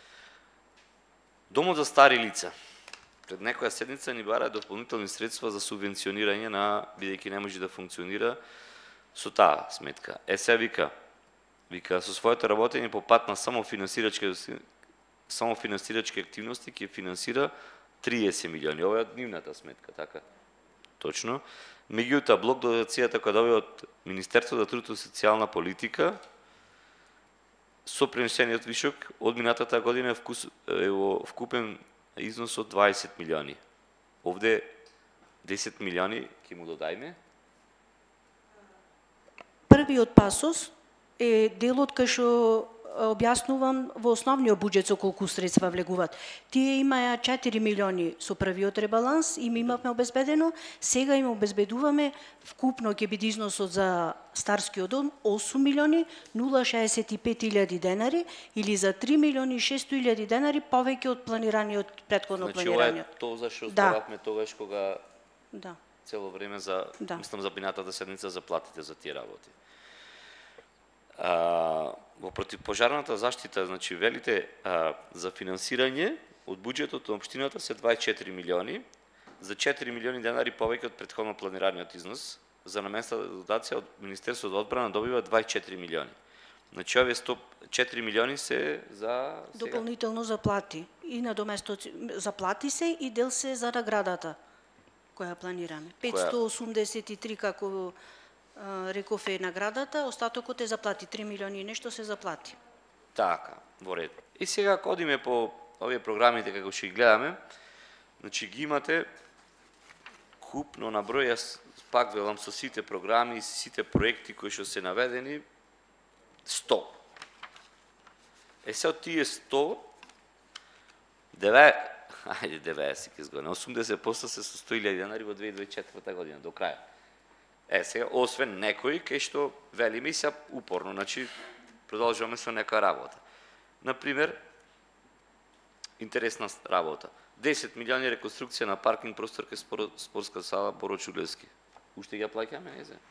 Домот за стари лица. Пред некоја седница ни бара дополнителни средства за субвенционирање на, бидејќи не може да функционира со таа сметка. Е се вика, вика со своето работење по пат на самофинансирачки самофинансирачки активности ќе финансира триесет милиони. Ова е од нивната сметка, така? Точно. Меѓутоа блок дотацијата која добива од Министерството за труд и социјална политика со пренесениот вишок од минатата година е во вкупен износ од дваесет милиони. Овде десет милиони ќе му додајме. Првиот пасос е делот кај што објаснувам во основниот буџет со колку средства влегуваат. Тие имаја четири милиони со првиот ребаланс и ми имавме обезбедено, сега им обезбедуваме вкупно ќе биде износот за Старскиот дом осум милиони нула шеесет и пет илјади денари или за три милиони и шест илјади денари повеќе од планираниот претходно значи, планираниот. Значи ова е тоа зашто да. зборавме тогаш кога да. цело време за да. мислам за минатата седница за платите за тие работи. А, во противпожарната заштита, значи велите а, за финансирање од буџетот на општината се дваесет и четири милиони, за четири милиони денари повеќе од претходно планираниот износ, за наменска дотација од Министерството за одбрана добива дваесет и четири милиони. Значи овие сто четири милиони се за сега. Дополнително заплати. И на доместо заплати се и дел се за наградата која планираме. петстотини осумдесет и три како а, реков е наградата, остатокот е заплати. три милиони и нешто се заплати. Така, во ред. И сега ако одиме по овие програмите како ќе ги гледаме, значи ги имате купно на број, јас пак велам со сите програми и сите проекти кои што се наведени, сто. Е се од тие сто, ајде деветдесет ќе згодне, осумдесет проценти се со сто илјади денари во две илјади дваесет и четврта година, до крај. Е, сега, освен некои, кај што велиме и сега упорно, значи, продолжуваме со нека работа. Например, интересна работа. десет милиони реконструкција на паркинг простор кај спортска сала Боро Чулевски. Уште ги плаќаме, не знам.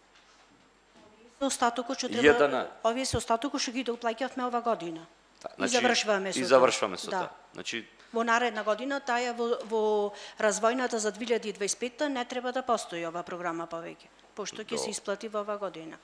Остатокот што Једна. треба, овие се остатокот што ги доплаќавме ова година. Та, И завршуваме со И тоа. завршуваме со Да. тоа. Значи, Во наредна година таа во, во развојната за две илјади и дваесет и пета не треба да постои ова програма повеќе, пошто ќе се исплати во ова година.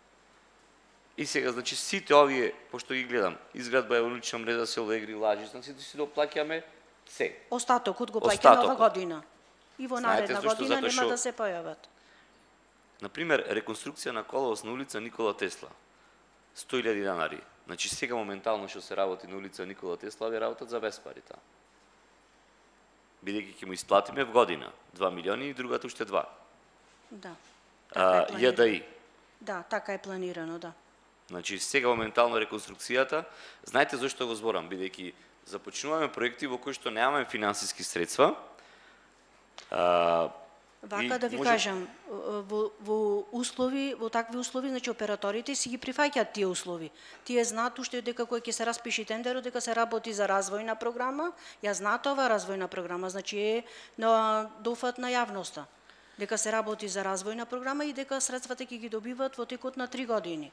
и сега, значи, сите овие, пошто ги гледам, изградба улична мрежа, село Егри, Лажи, значи, да си доплаќаме се. Остатокот го плаќаме ова Остатокот. година. И во Знаете наредна зашто? година Затоа нема што- да се појават. Например, реконструкција на коловоз на улица Никола Тесла. сто илјади денари. Значи, сега моментално што се работи на улица Никола Тесла, ви работат за без пари таа. Бидејќи ќе му исплатиме в година. два милиони и другата уште два. Да. А, планирано. ЈДИ. Да, така е планирано, да. Значи, сега моментално реконструкцијата, знаете зашто го зборам, бидејќи започнуваме проекти во кои што немаме финансиски средства. А, Вака и да ви може- кажам, во, во услови, во такви услови, значи операторите си ги прифаќаат тие услови. Тие знаат уште дека кој ќе се распиши тендерот, дека се работи за развојна програма, ја знаат ова развојна програма, значи е на дофат на јавноста. Дека се работи за развојна програма и дека средствата ќе ги добиваат во текот на три години.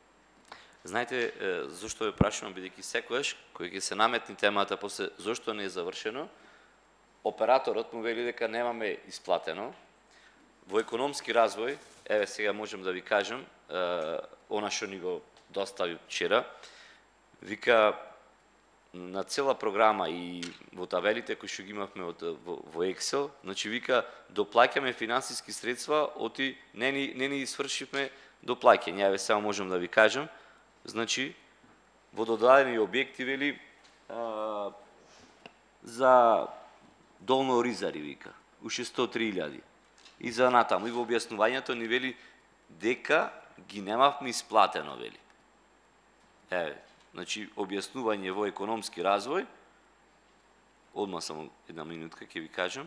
Знаете е, зошто ве прашувам, бидејќи секојаш кој ќе се наметни темата после зошто не е завршено, операторот му вели дека немаме исплатено. Во економски развој, еве сега можем да ви кажем, е, она што ни го достави вчера, вика на цела програма и во табелите кои што ги имавме од, во, во Excel, значи вика доплаќаме финансиски средства, оти не ни, не ни свршивме доплаќање. Еве сега можем да ви кажем, значи во додадени објекти вели а, за Долно Оризари вика, уште сто три илјади. И за натаму, и во објаснувањето ни вели дека ги немавме исплатено, вели. Еве, значи објаснување во економски развој, одма само една минутка ќе ви кажам.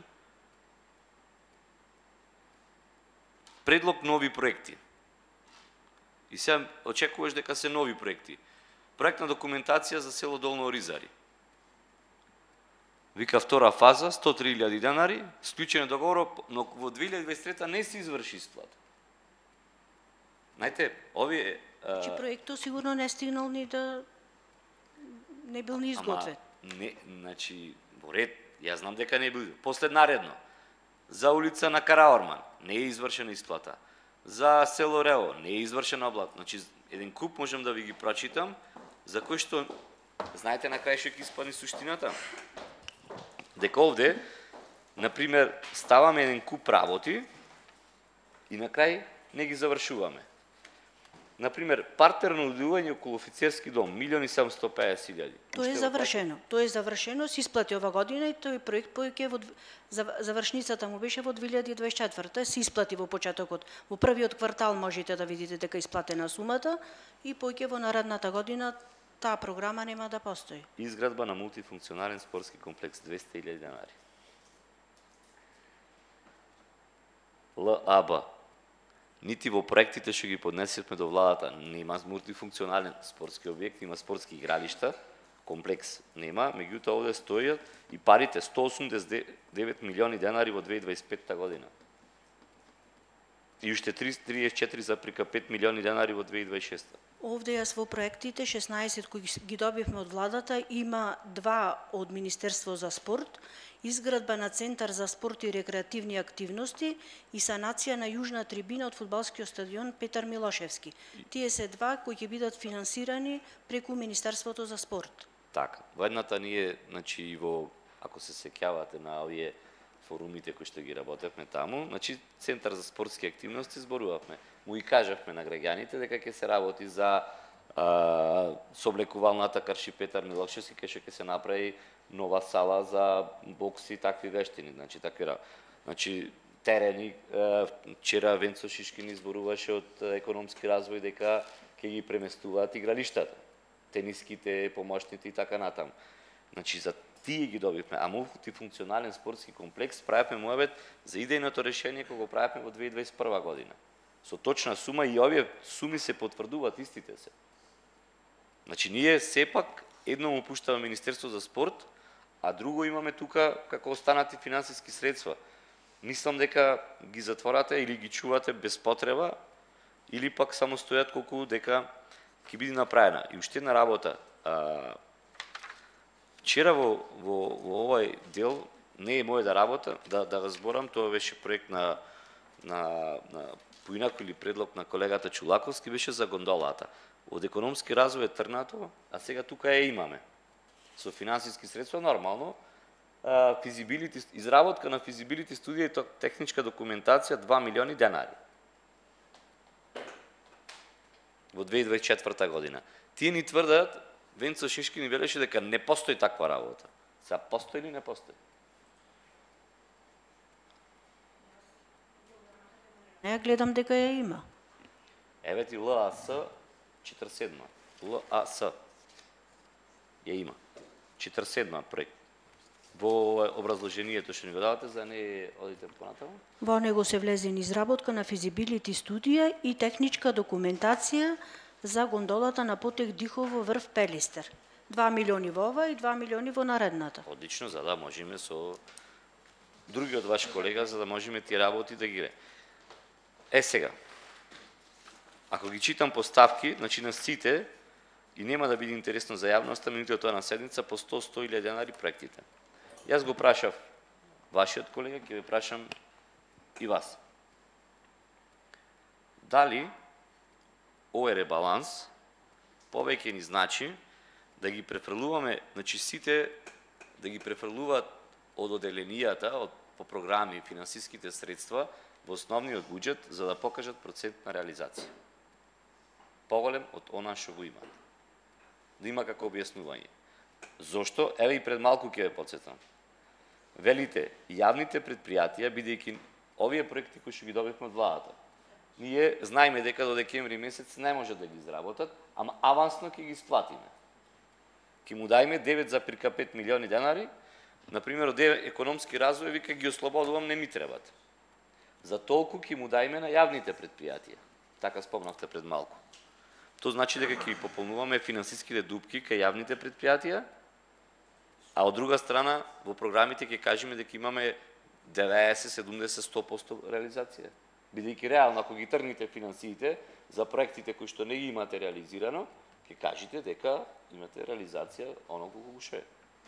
Предлог нови проекти. И сега очекуваш дека се нови проекти. Проектна документација за село Долно Оризари. Вика втора фаза, сто три илјади денари, склучен договор, но во две илјади дваесет и трета не се изврши исплата. Знаете, овие... Значи проектот сигурно не стигнал ни да не бил ни изготвен. Ама, не, значи, во ред, јас знам дека не бил. После наредно, за улица на Караорман, не е извршена исплата. За село Рео, не е извршена облат. Значи, еден куп можем да ви ги прочитам, за кој што, знаете на крај што ќе испадне суштината? Дека овде, например, ставаме еден куп работи и на крај не ги завршуваме. Например, партерно одделување околу офицерски дом, милиони седумстотини и педесет илјади. Тоа е завршено. Тоа е завршено, се исплати ова година и тој проект поеќе во завршницата му беше во две илјади дваесет и четврта, се исплати во почетокот. Во првиот квартал можете да видите дека е исплатена сумата и поеќе во наредната година таа програма нема да постои. Изградба на мултифункционален спортски комплекс, двесте илјади денари. ЛАБ. Нити во проектите што ги поднесевме до владата нема мултифункционален спортски објект, има спортски игралишта, комплекс нема, меѓутоа овде стојат и парите сто осумдесет и девет милиони денари во две илјади дваесет и петта година. и уште триесет и четири запирка пет милиони денари во две илјади дваесет и шеста. Овде јас во проектите шеснаесет кои ги добивме од владата, има два од Министерство за спорт, изградба на Центар за спорт и рекреативни активности и санација на јужна трибина од фудбалскиот стадион Петар Милошевски. Тие се два кои ќе бидат финансирани преку Министерството за спорт. Така, во едната ние, значи и во, ако се сеќавате на овие форумите кои што ги работевме таму, значи Центар за спортски активности зборувавме. Му и кажавме на граѓаните дека ќе се работи за а, соблекувалната Карши Петар Милошевски, кај ќе се направи нова сала за бокс и такви вештини, значи такви работи. Значи терени, вчера Венцо Шишкин изборуваше од економски развој дека ќе ги преместуваат игралиштата, тениските, помошните и така натаму. Значи за тие ги добивме, а мултифункционален спортски комплекс правевме муабет за идејното решение кога го правевме во две илјади дваесет и прва година. Со точна сума и овие суми се потврдуваат истите се. Значи ние сепак едно му пуштаме Министерство за спорт, а друго имаме тука како останати финансиски средства. Мислам дека ги затворате или ги чувате без потреба, или пак само стојат колку дека ќе биде направена. И уште една работа. А, вчера во, во, во овој дел не е моја работа да, да разборам, тоа беше проект на, на, на поинако или предлог на колегата Чулаковски, беше за гондолата. Од економски развој е трнато, а сега тука ја имаме. Со финансиски средства нормално, физибилити, изработка на физибилити студија и техничка документација два милиони денари. Во две илјади дваесет и четврта година. Тие ни тврдат, Венцо Шишки ни велеше дека не постои таква работа. Сега постои или не постои? Не, гледам дека ја има. Еве ти ЛАС четиридесет и седма. ЛАС ја има. четиридесет и седма проект. Во образложението што ни го давате, за не одите понатаму? Во него се влезе на изработка на физибилити студија и техничка документација за гондолата на потек Дихово врв Пелистер. два милиони во ова и два милиони во наредната. Одлично, за да можеме со другиот ваш колега, за да можеме тие работи да ги. Е сега, ако ги читам по ставки, значи на сите, и нема да биде интересно за јавноста, минутите тоа на седница по сто до сто илјади денари проектите. Јас го прашав вашиот колега, ќе ве прашам и вас. Дали овој ребаланс повеќе ни значи да ги префрлуваме, значи сите да ги префрлуваат од оделенијата, од по програми и финансиските средства во основниот буџет за да покажат процент на реализација. Поголем од она што го имат. Да има како објаснување. Зошто? Еве и пред малку ќе ве потсетам. Велите, јавните предпријатија, бидејќи овие проекти кои што ги добивме од владата, ние знаеме дека до декември месец не може да ги изработат, ама авансно ќе ги сплатиме. Ќе му дајме девет запирка пет милиони денари, например, од економски развој, вика ги ослободувам, не ми требат. За толку ќе му дајме на јавните предпријатија. Така спомнавте пред малку. Тоа значи дека ќе ги пополнуваме финансиските дупки кај јавните предпријатија, а од друга страна во програмите ќе кажеме дека имаме деветдесет, седумдесет, сто проценти реализација. Бидејќи реално ако ги тргнете финансиите за проектите кои што не ги имате реализирано, ќе кажете дека имате реализација оно колку што е.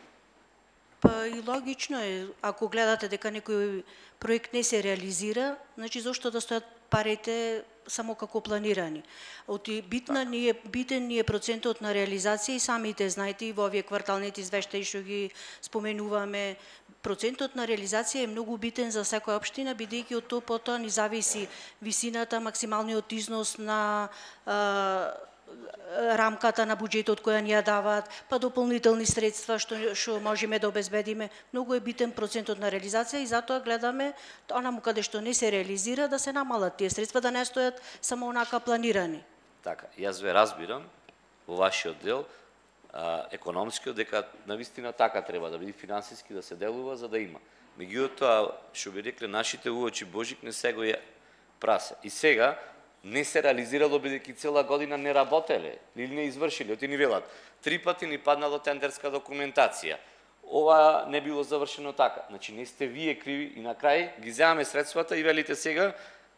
Па и логично е, ако гледате дека некој проект не се реализира, значи зошто да стојат парите само како планирани. Оти битна ни е битен ни е процентот на реализација и самите знаете и во овие кварталните извештаи што ги споменуваме, процентот на реализација е многу битен за секоја општина, бидејќи од тоа потоа ни зависи висината, максималниот износ на а, рамката на буџетот која ни ја даваат, па дополнителни средства што што можеме да обезбедиме. Многу е битен процентот на реализација и затоа гледаме онаму каде што не се реализира да се намалат тие средства, да не стојат само онака планирани. Така, јас ве разбирам во вашиот дел, а, економскиот, дека навистина така треба да биде финансиски да се делува за да има. Меѓутоа, што би рекле нашите уочи Божик не се го ја прасе. И сега не се реализирало бидејќи цела година не работеле или не извршиле, оти ни велат. Три пати ни паднало тендерска документација. Ова не било завршено така. Значи не сте вие криви и на крај ги земаме средствата и велите сега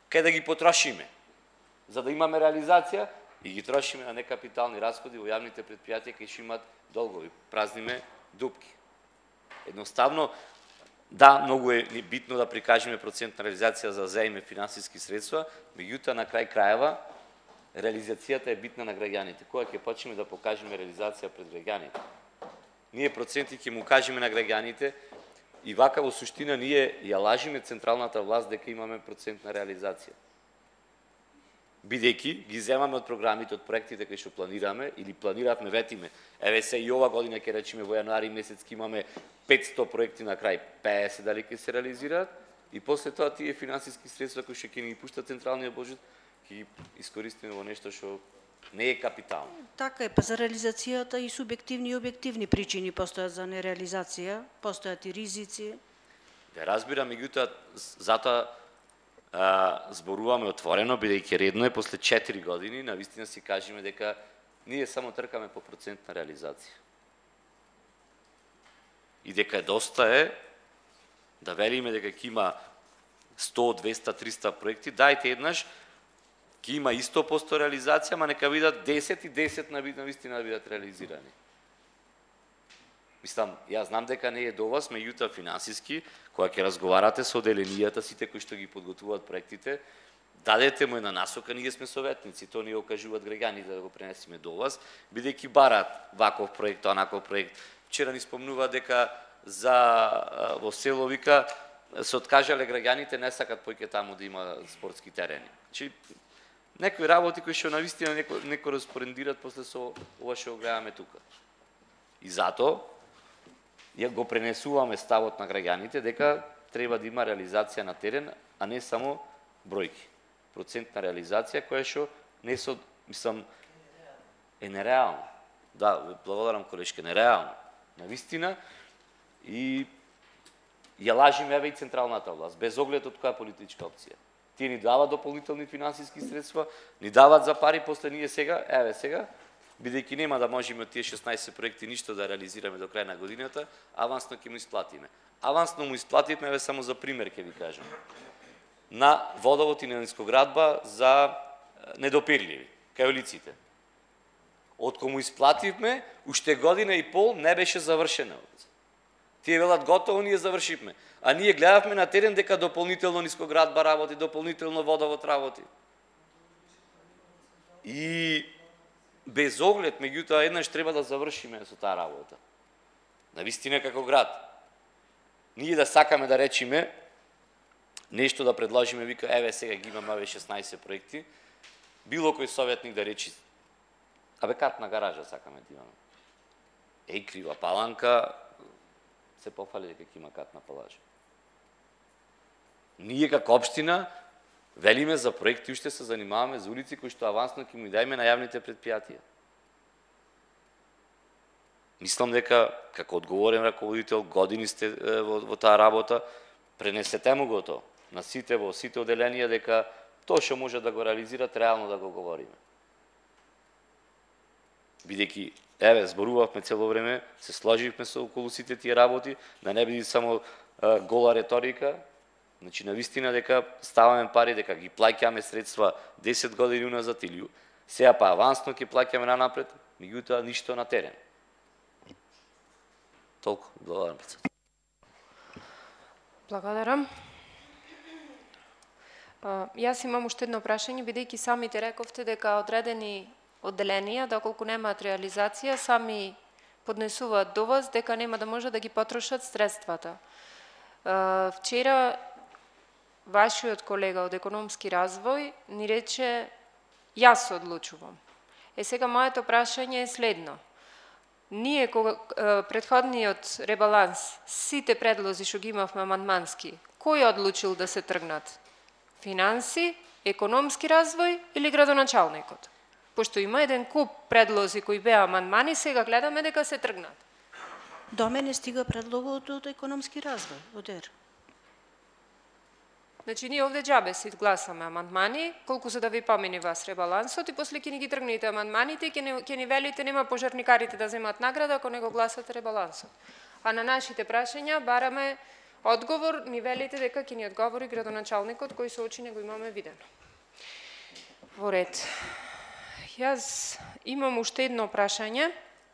кај да ги потрошиме, за да имаме реализација и ги трошиме на некапитални расходи во јавните предпријатија кај што имаат долгови, празниме дупки. Едноставно, да, многу е битно да прикажеме процентна реализација за да земеме финансиски средства, меѓутоа на крај крајава реализацијата е битна на граѓаните. Кога ќе почнеме да покажеме реализација пред граѓаните? Ние проценти ќе му кажеме на граѓаните и вака во суштина ние ја лажиме централната власт дека имаме процентна реализација. Бидејќи ги земаме од програмите, од проектите кои што планираме или планиравме, ветиме, еве се и ова година ќе речеме во јануари месец ќе имаме петсто проекти на крај, петдесет дали ќе се реализираат и после тоа тие финансиски средства кои што ќе ни пушта централниот буџет ќе ги искористиме во нешто што не е капитално. Така е, па за реализацијата и субјективни и објективни причини постојат за нереализација, постојат и ризици. Да разбирам, меѓутоа затоа а, зборуваме отворено, бидејќи редно е после четири години навистина си кажеме дека ние само тркаме по процентна реализација. И дека е доста е да велиме дека ќе има сто, двеста, триста проекти, дајте еднаш ќе има и сто проценти реализација, ама нека бидат десет и десет на вистина да бидат реализирани. Мислам, јас знам дека не е до вас, меѓутоа финансиски, кога ќе разговарате со оделенијата, сите кои што ги подготвуваат проектите, дадете му една насока, ние сме советници, тоа ни окажуваат граѓаните да го пренесеме до вас, бидејќи бараат ваков проект, онаков проект. Вчера ни спомнува дека за во село вика се откажале граѓаните, не сакат поќе таму да има спортски терени. Значи некои работи кои што навистина неко не кореспондираат после со ова што гледаме тука. И затоа ја го пренесуваме ставот на граѓаните дека треба да има реализација на терен, а не само бројки. Процентна реализација која што не со, мислам, е нереална. Да, благодарам колешке, нереална. Навистина и ја лажиме еве и централната власт, без оглед од која политичка опција. Тие ни дават дополнителни финансиски средства, ни дават за пари, после ние сега, еве сега, бидејќи нема да можеме од тие шеснаесет проекти ништо да реализираме до крај на годината, авансно ќе му исплатиме. Авансно му исплативме, еве само за пример ќе ви кажам. На водовод и на нискоградба за недопирливи, кајолиците. Од кога му исплативме, уште година и пол не беше завршена. Тие велат готово, ние завршивме. А ние гледавме на терен дека дополнително нискоградба работи, дополнително водовод работи. И без оглед, меѓутоа еднаш треба да завршиме со таа работа. Навистина како град. Ние да сакаме да речиме нешто да предложиме, вика, еве сега ги имаме еве шеснаесет проекти, било кој советник да речи, абе картна гаража сакаме да имаме. Еј, Крива Паланка, се пофали дека ќе има картна палажа. Ние како општина велиме за проекти, уште се занимаваме за улици кои што авансно ќе му дајме на јавните предпријатија. Мислам дека како одговорен раководител години сте во, во таа работа, пренесете му го тоа на сите во сите оделенија дека тоа што може да го реализират реално да го говориме. Бидејќи еве зборувавме цело време, се сложивме со околу сите тие работи, да не биде само а, гола реторика. Значи, навистина дека ставаме пари, дека ги плаќаме средства десет години уназад или сега па авансно ќе плаќаме нанапред, меѓутоа ништо на терен. Толку, благодарам председател. Благодарам. Јас имам уште едно прашање, бидејќи самите рековте дека одредени одделенија, доколку немаат реализација, сами поднесуваат до вас дека нема да може да ги потрошат средствата. Вчера вашиот колега од економски развој ни рече јас одлучувам. Е сега моето прашање е следно. Ние кога претходниот ребаланс, сите предлози што ги имавме амандмански, кој одлучил да се тргнат? Финанси, економски развој или градоначалникот? Пошто има еден куп предлози кои беа амандмани, сега гледаме дека се тргнат. До мене стига предлогот од економски развој, од ЕР. Значи, ние овде џабе си гласаме амандмани, колку се да ви помине вас ребалансот и после ќе ни ги тргнете амандманите и ќе ни велите нема пожарникарите да земат награда ако не го гласате ребалансот. А на нашите прашања бараме Одговор ни велите дека ќе ни одговори градоначалникот кој се очи не го имаме видено. Во ред. Јас имам уште едно прашање.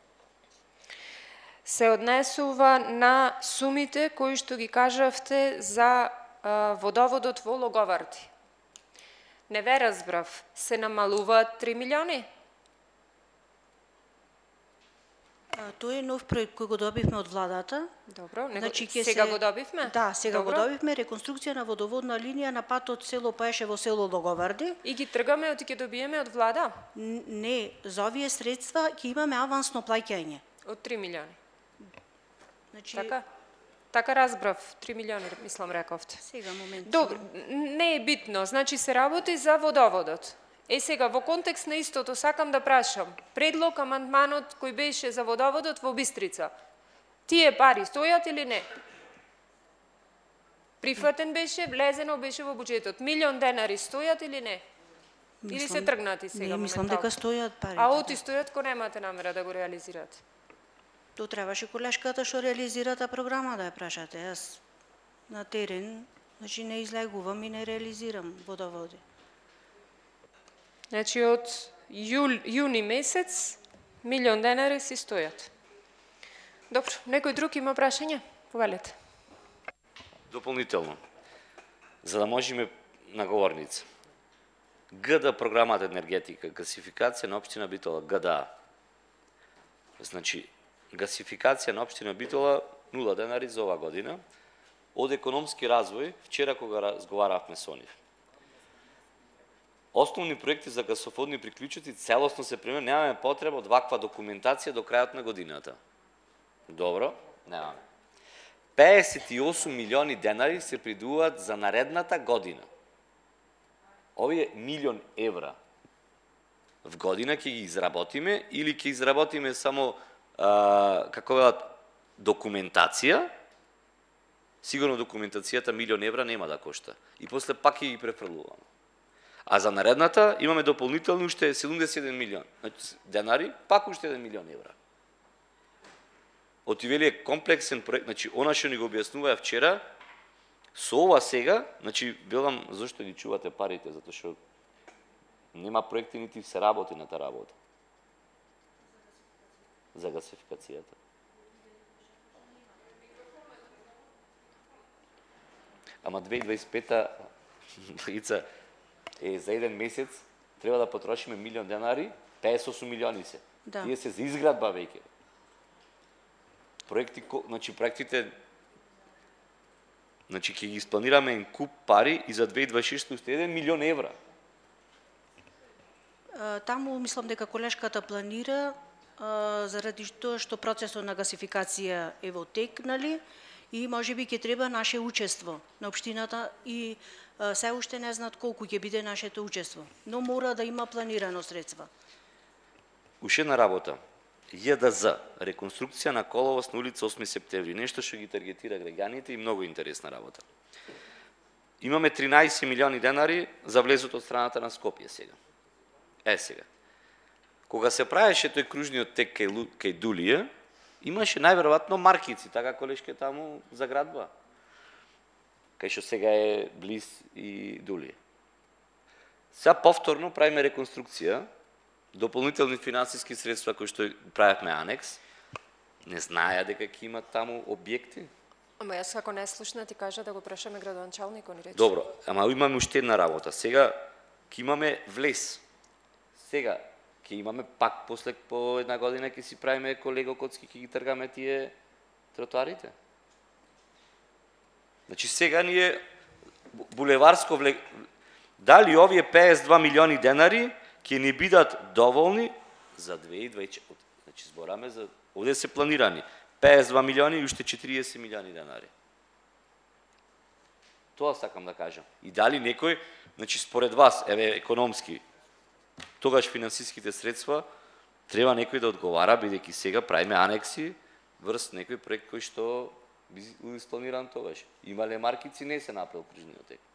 Се однесува на сумите кои што ги кажавте за а, водоводот во Логоварди. Не ве разбрав, се намалуваат три милиони? А, тој е нов проект кој го добивме од владата. Добро, него, Значи, ќе сега се- го добивме? Да, сега Добро. го добивме, реконструкција на водоводна линија на патот село Паеше во село Логоварди. И ги тргаме од и ќе добиеме од влада? Н- Не, за овие средства ќе имаме авансно плаќање. Од три милиони. Значи, Така? Така разбрав, три милиони, мислам, рековте. Сега момент. Добро, не е битно, значи се работи за водоводот. Е сега, во контекст на истото, сакам да прашам, предлог амандманот кој беше за водоводот во Бистрица, тие пари стојат или не? Прифатен беше, влезено беше во буџетот. Милион денари стојат или не? Или се Мислам- тргнати сега Не, мислам моментално? дека стојат парите. А оти стојат ко немате намера да го реализирате? То требаше колешката што реализира таа програма да ја прашате. Јас на терен, значи не излегувам и не реализирам водоводи. Значи од јул, јуни месец милион денари си стојат. Добро, некој друг има прашање? Повелете. Дополнително, за да можеме наговорница. ГД програмата енергетика, гасификација на општина Битола, ГДА. Значи, гасификација на општина Битола нула денари за ова година. Од економски развој, вчера кога разговаравме со нив. Основни проекти за гасофодни приклучоци целосно се пример, немаме потреба од ваква документација до крајот на годината. Добро, немаме. педесет и осум милиони денари се придуваат за наредната година. Овие милион евра в година ќе ги изработиме или ќе изработиме само а, како велат документација. Сигурно документацијата милион евра нема да кошта. И после пак ќе ги префрлуваме. А за наредната имаме дополнително уште седумдесет и еден милион. Значи, денари, пак уште еден милион евра. Отивели е комплексен проект, значи она што ни го објаснува вчера, со ова сега, значи велам зашто ги чувате парите, затоа што нема проекти нити се работи на таа работа. За гасификацијата. Ама две илјади дваесет и пета Ица, е за еден месец треба да потрошиме милион денари, педесет и осум милиони се. Да. Тие се за изградба веќе. Проекти, значи проектите, значи ќе ги испланираме en куп пари и за две илјади дваесет и шеста уште еден милион евра. А, Таму мислам дека колешката планира а, заради тоа што процесот на гасификација е во тек, нели? И можеби ќе треба наше учество на општината и а, се уште не знаат колку ќе биде нашето учество, но мора да има планирано средства. Уште една работа. Ј Д З, реконструкција на коловоз на улица осми септември, нешто што ги таргетира граѓаните и многу интересна работа. Имаме тринаесет милиони денари за влезот од страната на Скопје сега. Е сега. Кога се правеше тој кружниот тек кај, Лу- кај Дулија, имаше најверојатно маркици, така колешке таму за градба. Кај што сега е близ и Дулија. Сега повторно правиме реконструкција, дополнителни финансиски средства кои што правевме анекс, не знаеа дека ќе имат таму објекти. Ама јас како не слушна ти кажа да го прашаме градоначалникот ни рече. Добро, ама имаме уште една работа. Сега ќе имаме влез. Сега ќе имаме пак после по една година ќе си правиме колего коцки, ќе ги тргаме тие тротоарите. Значи сега ние булеварско влег... Дали овие педесет и два милиони денари ќе ни бидат доволни за две илјади дваесет и четврта. Значи збораме за овде се планирани педесет и два милиони и уште четириесет милиони денари. Тоа сакам да кажам. И дали некој, значи според вас, еве економски, тогаш финансиските средства треба некој да одговара, бидејќи сега правиме анекси врз некој проект кој што би испланиран тогаш. Имале маркици, не се направил кружниот тек.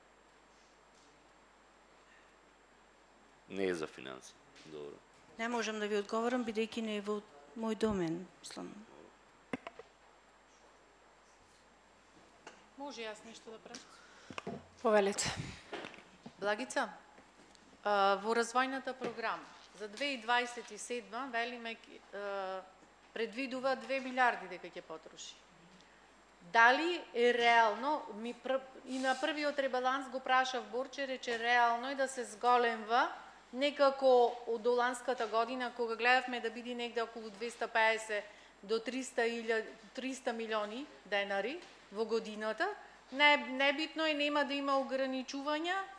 Не е за финанси. Добро. Не можам да ви одговорам бидејќи не е во мој домен, мислам. Може јас нешто да прашам? Повелете. Благица, а, во развојната програма за две илјади дваесет и седма велиме а, предвидува две милиарди дека ќе потроши. Дали е реално, ми пр... и на првиот ребаланс го прашав Борче, рече реално е да се зголемва некако од доланската година, кога гледавме да биде негде околу двеста пеесет до триста милиони денари во годината. Не, небитно е, нема да има ограничувања е,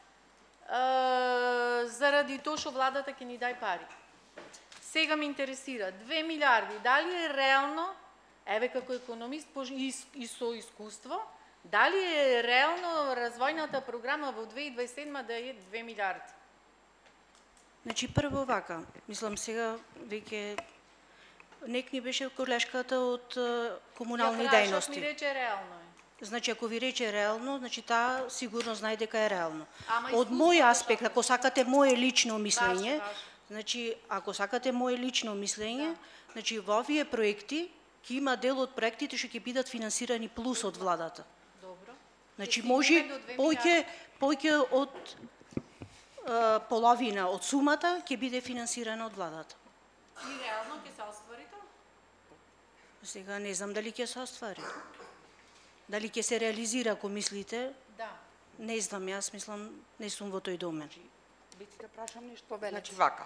заради тоа што владата ќе ни дај пари. Сега ме интересира, две милиарди, дали е реално, еве како економист и, и со искуство, дали е реално развојната програма во две илјади дваесет и седма да е две милиарди? Значи прво вака, мислам сега веќе нек ни беше колешката од комунални дејности. Ми рече реално е. Значи ако ви рече реално, значи таа сигурно знае дека е реално. Ама од мој аспект, ако сакате мое лично мислење, значи ако сакате мое лично мислење, да. Значи во овие проекти ќе има дел од проектите што ќе бидат финансирани плюс од владата. Добро. Значи може поќе поќе од половина од сумата ќе биде финансирана од владата. И реално ќе се оствари тоа? Сега не знам дали ќе се оствари. Дали ќе се реализира, ако мислите? Да. Не знам, јас мислам, не сум во тој домен. Бити да прашам нешто? Значи вака.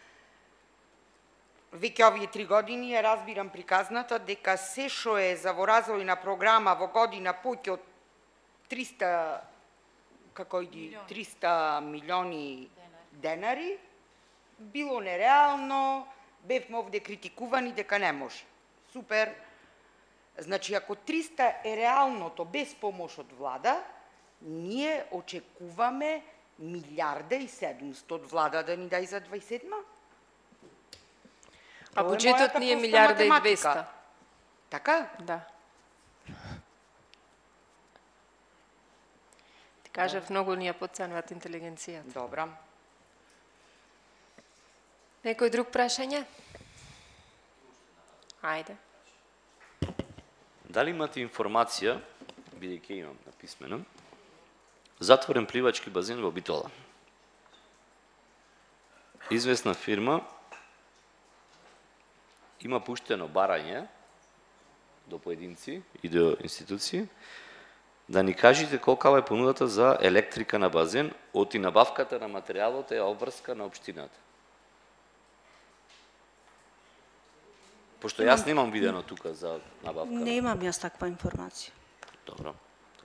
Веќе овие три години ја разбирам приказната дека се што е за во развојна програма во година поќе од триста како иди триста милиони денари, било нереално, бевме овде критикувани дека не може. Супер. Значи, ако триста е реалното без помош од влада, ние очекуваме милиарда и седумстотини од влада да ни дај за дваесет и седма. А буџетот ни е милиарда и двеста. Така? Да. Ти кажав, многу ни ја потценуват интелигенцијата. Добра. Некој друг прашање? Ајде. Дали имате информација, бидејќи имам написмено, затворен пливачки базен во Битола? Известна фирма има пуштено барање до поединци и до институции, да ни кажете колкава е понудата за електрика на базен, од и набавката на материјалот е обврска на општината. Пошто јас немам видено тука за набавка. Не имам јас таква информација. Добро.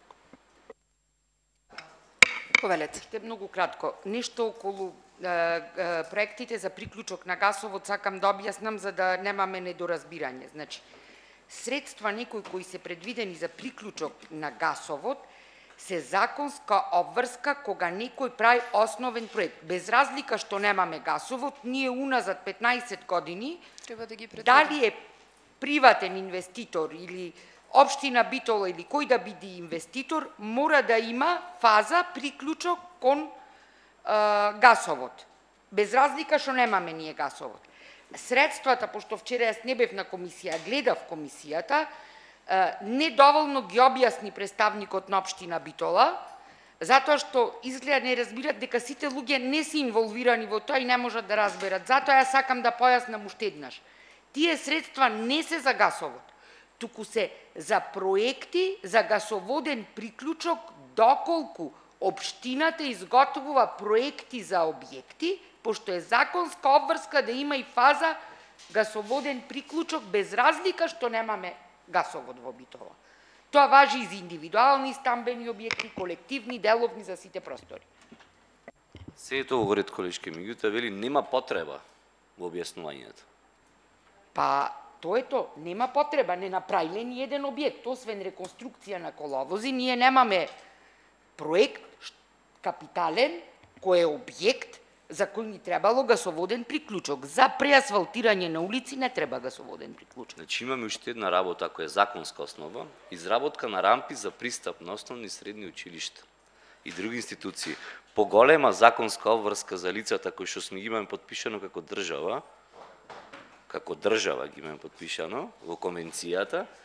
Повелете. Ще многу кратко. Нешто околу е, е, проектите за приклучок на гасовод сакам да објаснам за да немаме недоразбирање. Значи, средства некои кои се предвидени за приклучок на гасовод се законска обврска кога некој прави основен проект. Без разлика што немаме гасовод, ние уназад петнаесет години треба да ги предвидиме. Дали е приватен инвеститор или општина Битола или кој да биде инвеститор, мора да има фаза приклучок кон е, гасовод. Без разлика што немаме ние гасовод. Средствата, пошто вчера јас не бев на комисија, гледав комисијата, недоволно ги објасни представникот на општина Битола, затоа што изгледа не разбират дека сите луѓе не се инволвирани во тоа и не можат да разберат. Затоа јас сакам да појаснам уште еднаш. Тие средства не се за гасовод, туку се за проекти за гасоводен приклучок доколку општината изготвува проекти за објекти, пошто е законска обврска да има и фаза гасоводен приклучок без разлика што немаме гасовод во Битола. Тоа важи и за индивидуални стамбени објекти, колективни, деловни за сите простори. Се е тоа во ред, колешки, меѓутоа вели нема потреба во објаснувањето. Па, тоа е тоа, нема потреба, не направиле ни еден објект, освен реконструкција на коловози, ние немаме проект капитален кој е објект за кој ни требало гасоводен приклучок. За преасфалтирање на улици не треба гасоводен приклучок. Значи имаме уште една работа која е законска основа, изработка на рампи за пристап на основни и средни училишта и други институции. Поголема законска обврска за лицата кои што сме ги имаме подпишано како држава, како држава ги имаме подпишано во конвенцијата,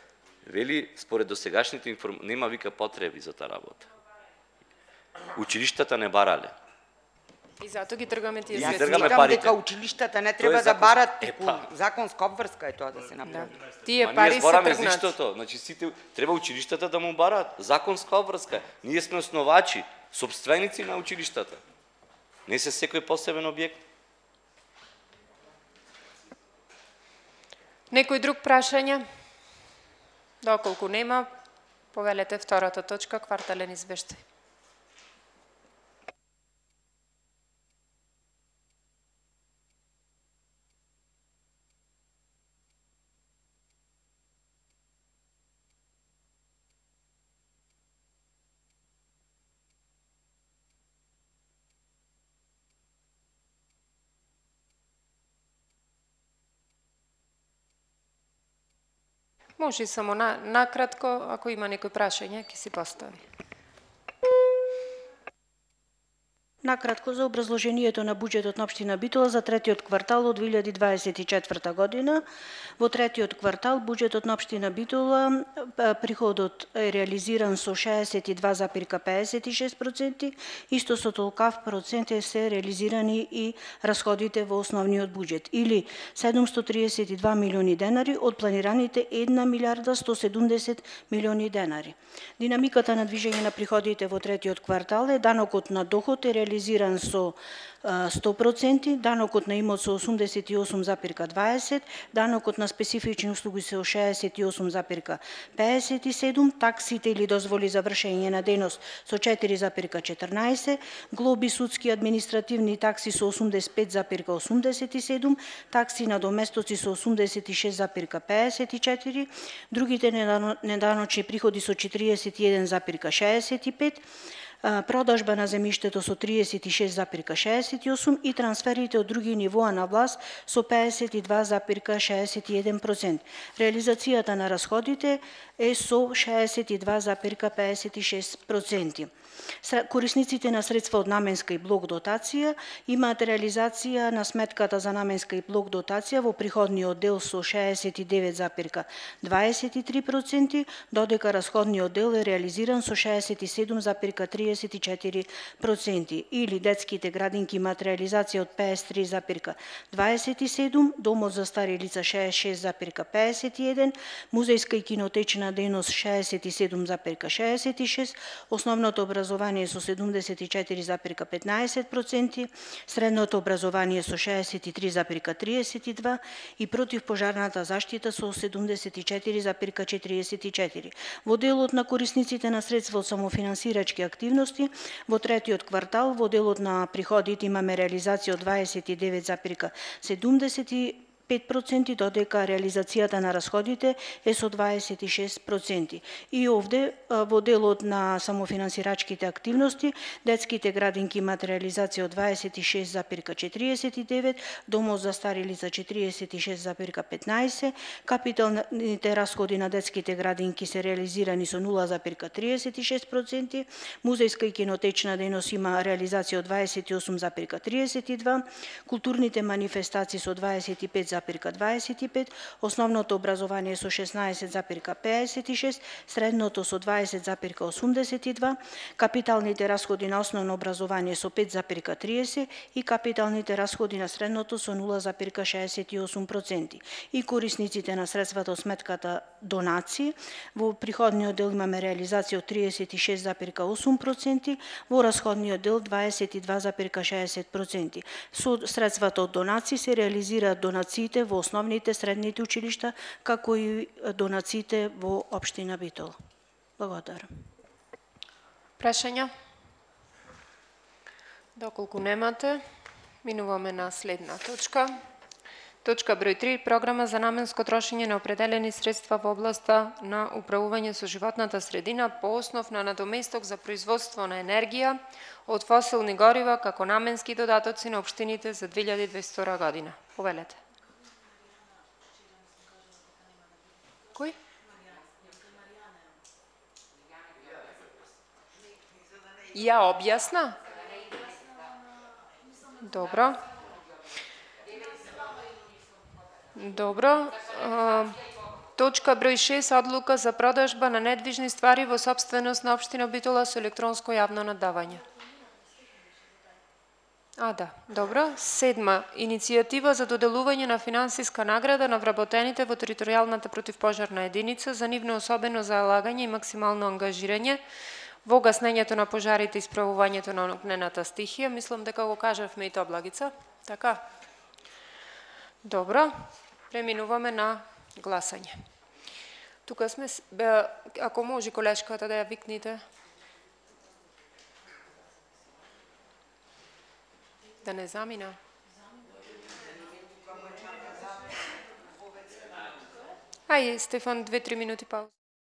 Вели, според досегашните информ... нема вика потреби за таа работа. Училиштата не барале. И затоа ги тргаме тие Ја средства. тргаме Сметам парите. дека училиштата не треба Тоа е да закон- барат, Е, теку па. законска обврска е тоа да се направи. Тие Ма пари ние се збораме тргнати. заштото, значи сите треба училиштата да му бараат законска обврска. Ние сме основачи, собственици на училиштата. Не се секој посебен објект. Некој друг прашање? Доколку нема, повелете втората точка, квартален извештај. Може и само на, накратко, ако има некој прашање, ќе си постави. Накратко за образложението на буџетот на општина Битола за третиот квартал од две илјади дваесет и четврта година. Во третиот квартал буџетот на општина Битола приходот е реализиран со шеесет и два запирка пеесет и шест проценти, исто со толкав процент се реализирани и расходите во основниот буџет, или седумстотини триесет и два милиони денари од планираните една милиарда сто седумдесет милиони денари. Динамиката на движење на приходите во третиот квартал е данокот на доход е реализиран со сто проценти, данокот на имот со осумдесет и осум запирка дваесет, данокот на специфични услуги со шеесет и осум запирка пеесет и седум, таксите или дозволи за вршење на дејност со четири запирка четрнаесет, глоби, судски административни такси со осумдесет и пет запирка осумдесет и седум, такси на доместоци со осумдесет и шест запирка пеесет и четири, другите неданочни приходи со четириесет и еден запирка шеесет и пет, продажба на земјиштето со триесет и шест запирка шеесет и осум и трансферите од други нивоа на власт со пеесет и два запирка шеесет и еден процент. Реализацијата на расходите е со шеесет и два запирка пеесет и шест проценти. Корисниците на средства од наменска и блок дотација имаат реализација на сметката за наменска и блок дотација во приходниот дел со шеесет и девет запирка дваесет и три проценти, додека расходниот дел е реализиран со шеесет и седум запирка триесет и четири проценти, или детските градинки имаат реализација од пеесет и три запирка дваесет и седум, домот за стари лица шеесет и шест запирка пеесет и еден, музејска и кинотечна дејност шеесет и седум запирка шеесет и шест, основното образование со седумдесет и четири запирка петнаесет проценти, средното образование со шеесет и три запирка триесет и два и противпожарната заштита со седумдесет и четири запирка четириесет и четири. Во делот на корисниците на средства од самофинансирачки активности, во третиот квартал во делот на приходите имаме реализација од дваесет и девет запирка седумдесет и пет проценти, додека реализацијата на расходите е со дваесет и шест проценти. И овде во делот на самофинансирачките активности, детските градинки имаат реализација од дваесет и шест запирка четириесет и девет, домот за стари лица четириесет и шест запирка петнаесет, капиталните расходи на детските градинки се реализирани со нула запирка триесет и шест проценти, музејска и кинотечна дејност има реализација од дваесет и осум запирка триесет и два, културните манифестации со дваесет и пет запирка дваесет и пет, основното образование со шеснаесет запирка пеесет и шест, средното со дваесет запирка осумдесет и два, капиталните расходи на основно образование со пет запирка триесет и капиталните расходи на средното со нула запирка шеесет и осум проценти. И корисниците на средствата од сметката донации, во приходниот дел имаме реализација од триесет и шест запирка осум проценти, во расходниот дел дваесет и два запирка шеесет проценти. Со средствата од донации се реализираат донациите во основните средните училишта, како и донациите во општина Битола. Благодарам. Прашања? Доколку немате, минуваме на следна точка. Точка број три, програма за наменско трошење на определени средства во областа на управување со животната средина по основ на надоместок за производство на енергија од фосилни горива како наменски додатоци на општините за две илјади и дваесет година. Повелете. Кој? Ја објасна? Добро. Добро. Точка број шест, одлука за продажба на недвижни ствари во сопственост на општина Битола со електронско јавно наддавање. А, да, добро. Седма, иницијатива за доделување на финансиска награда на вработените во територијалната противпожарна единица за нивно особено залагање и максимално ангажирање во гаснењето на пожарите и справувањето на огнената стихија. Мислам дека го кажавме и тоа, Благица. Така? Добро. Преминуваме на гласање. Тука сме, ако може колешката да ја викните. Да не замина. Ај, Стефан, две-три минути пауза.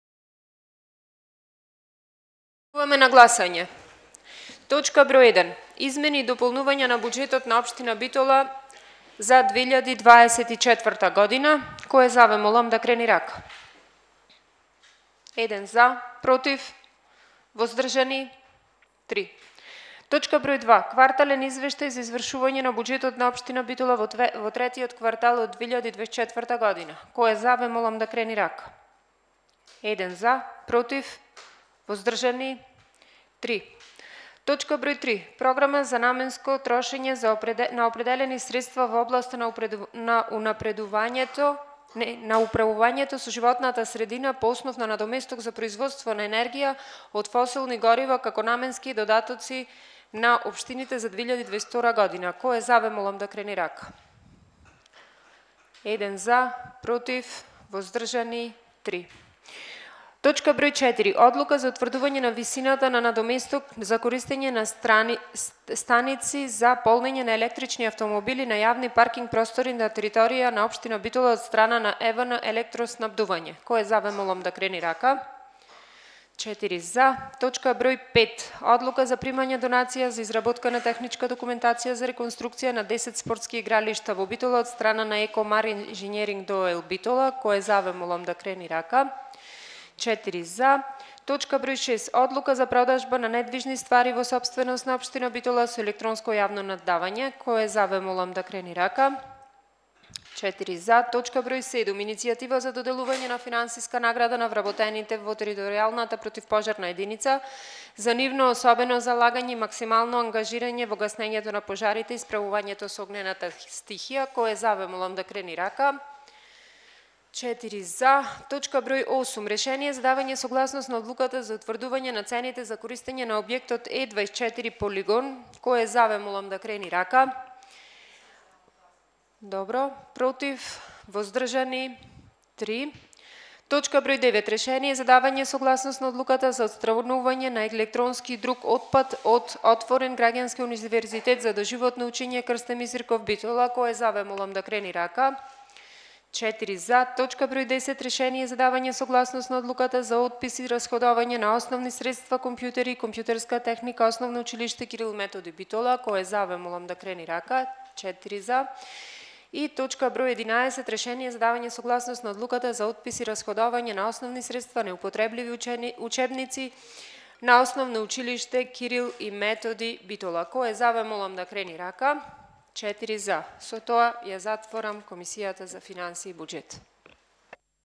Преминуваме на гласање. Точка број еден. Измени и дополнување на буџетот на општина Битола за две илјади дваесет и четврта година. Кој е за, ве молам да крени рака. Еден за, против, воздржани, три. Точка број два. Квартален извештај за извршување на буџетот на општина Битола во, тве, во третиот квартал од две илјади дваесет и четврта година. Кој е за, ве молам да крени рака. Еден за, против, воздржани, три. Точка број три. Програма за наменско трошење за определ... на определени средства во областа на, упреду... на унапредувањето не, на управувањето со животната средина по основ на надоместок за производство на енергија од фосилни горива како наменски додатоци на општините за две илјади дваесет и втора година. Кој е за, ве молам да крени рака. Еден за, против, воздржани, три. Точка број четири. Одлука за утврдување на висината на надоместок за користење на страни, станици за полнење на електрични автомобили на јавни паркинг простори на територија на општина Битола од страна на ЕВН електроснабдување. Кој е за, ве молам да крени рака. четири за. Точка број пет. Одлука за примање донација за изработка на техничка документација за реконструкција на десет спортски игралишта во Битола од страна на Екомар Инженеринг ДОЛ Битола. Кој е за, ве молам да крени рака. четири за. Точка број шест. Одлука за продажба на недвижни ствари во сопственост на општина Битола со електронско јавно наддавање. Кој е за, ве молам да крени рака. четири за. Точка број седум. Иницијатива за доделување на финансиска награда на вработените во територијалната противпожарна единица за нивно особено залагање и максимално ангажирање во гаснењето на пожарите и справувањето со огнената стихија. Кој е за, ве молам да крени рака. четири за. Точка број осум. Решение за давање согласност на одлуката за утврдување на цените за користење на објектот Е дваесет и четири полигон. Кој е за, ве молам да крени рака. Добро. Против, воздржани, три. Точка број девет. Решение за давање согласност на одлуката за отстранување на електронски и друг отпад од отворен граѓански универзитет за доживотно учење Крсте Мизирков Битола. Кој е за, ве молам да крени рака. четири за. Точка број десет. Решение за давање согласност на одлуката за отпис и расходување на основни средства, компјутери и компјутерска техника Основно училиште Кирил Методи Битола. Кој е за, ве молам да крени рака. четири за. И точка број единаесет. Решение за давање согласност на одлуката за отпис и расходување на основни средства, неупотребливи учени, учебници на Основно училиште Кирил и Методи Битола. Кој е за, ве молам да крени рака. четири за. Со тоа ја затворам Комисијата за финансии и буџет.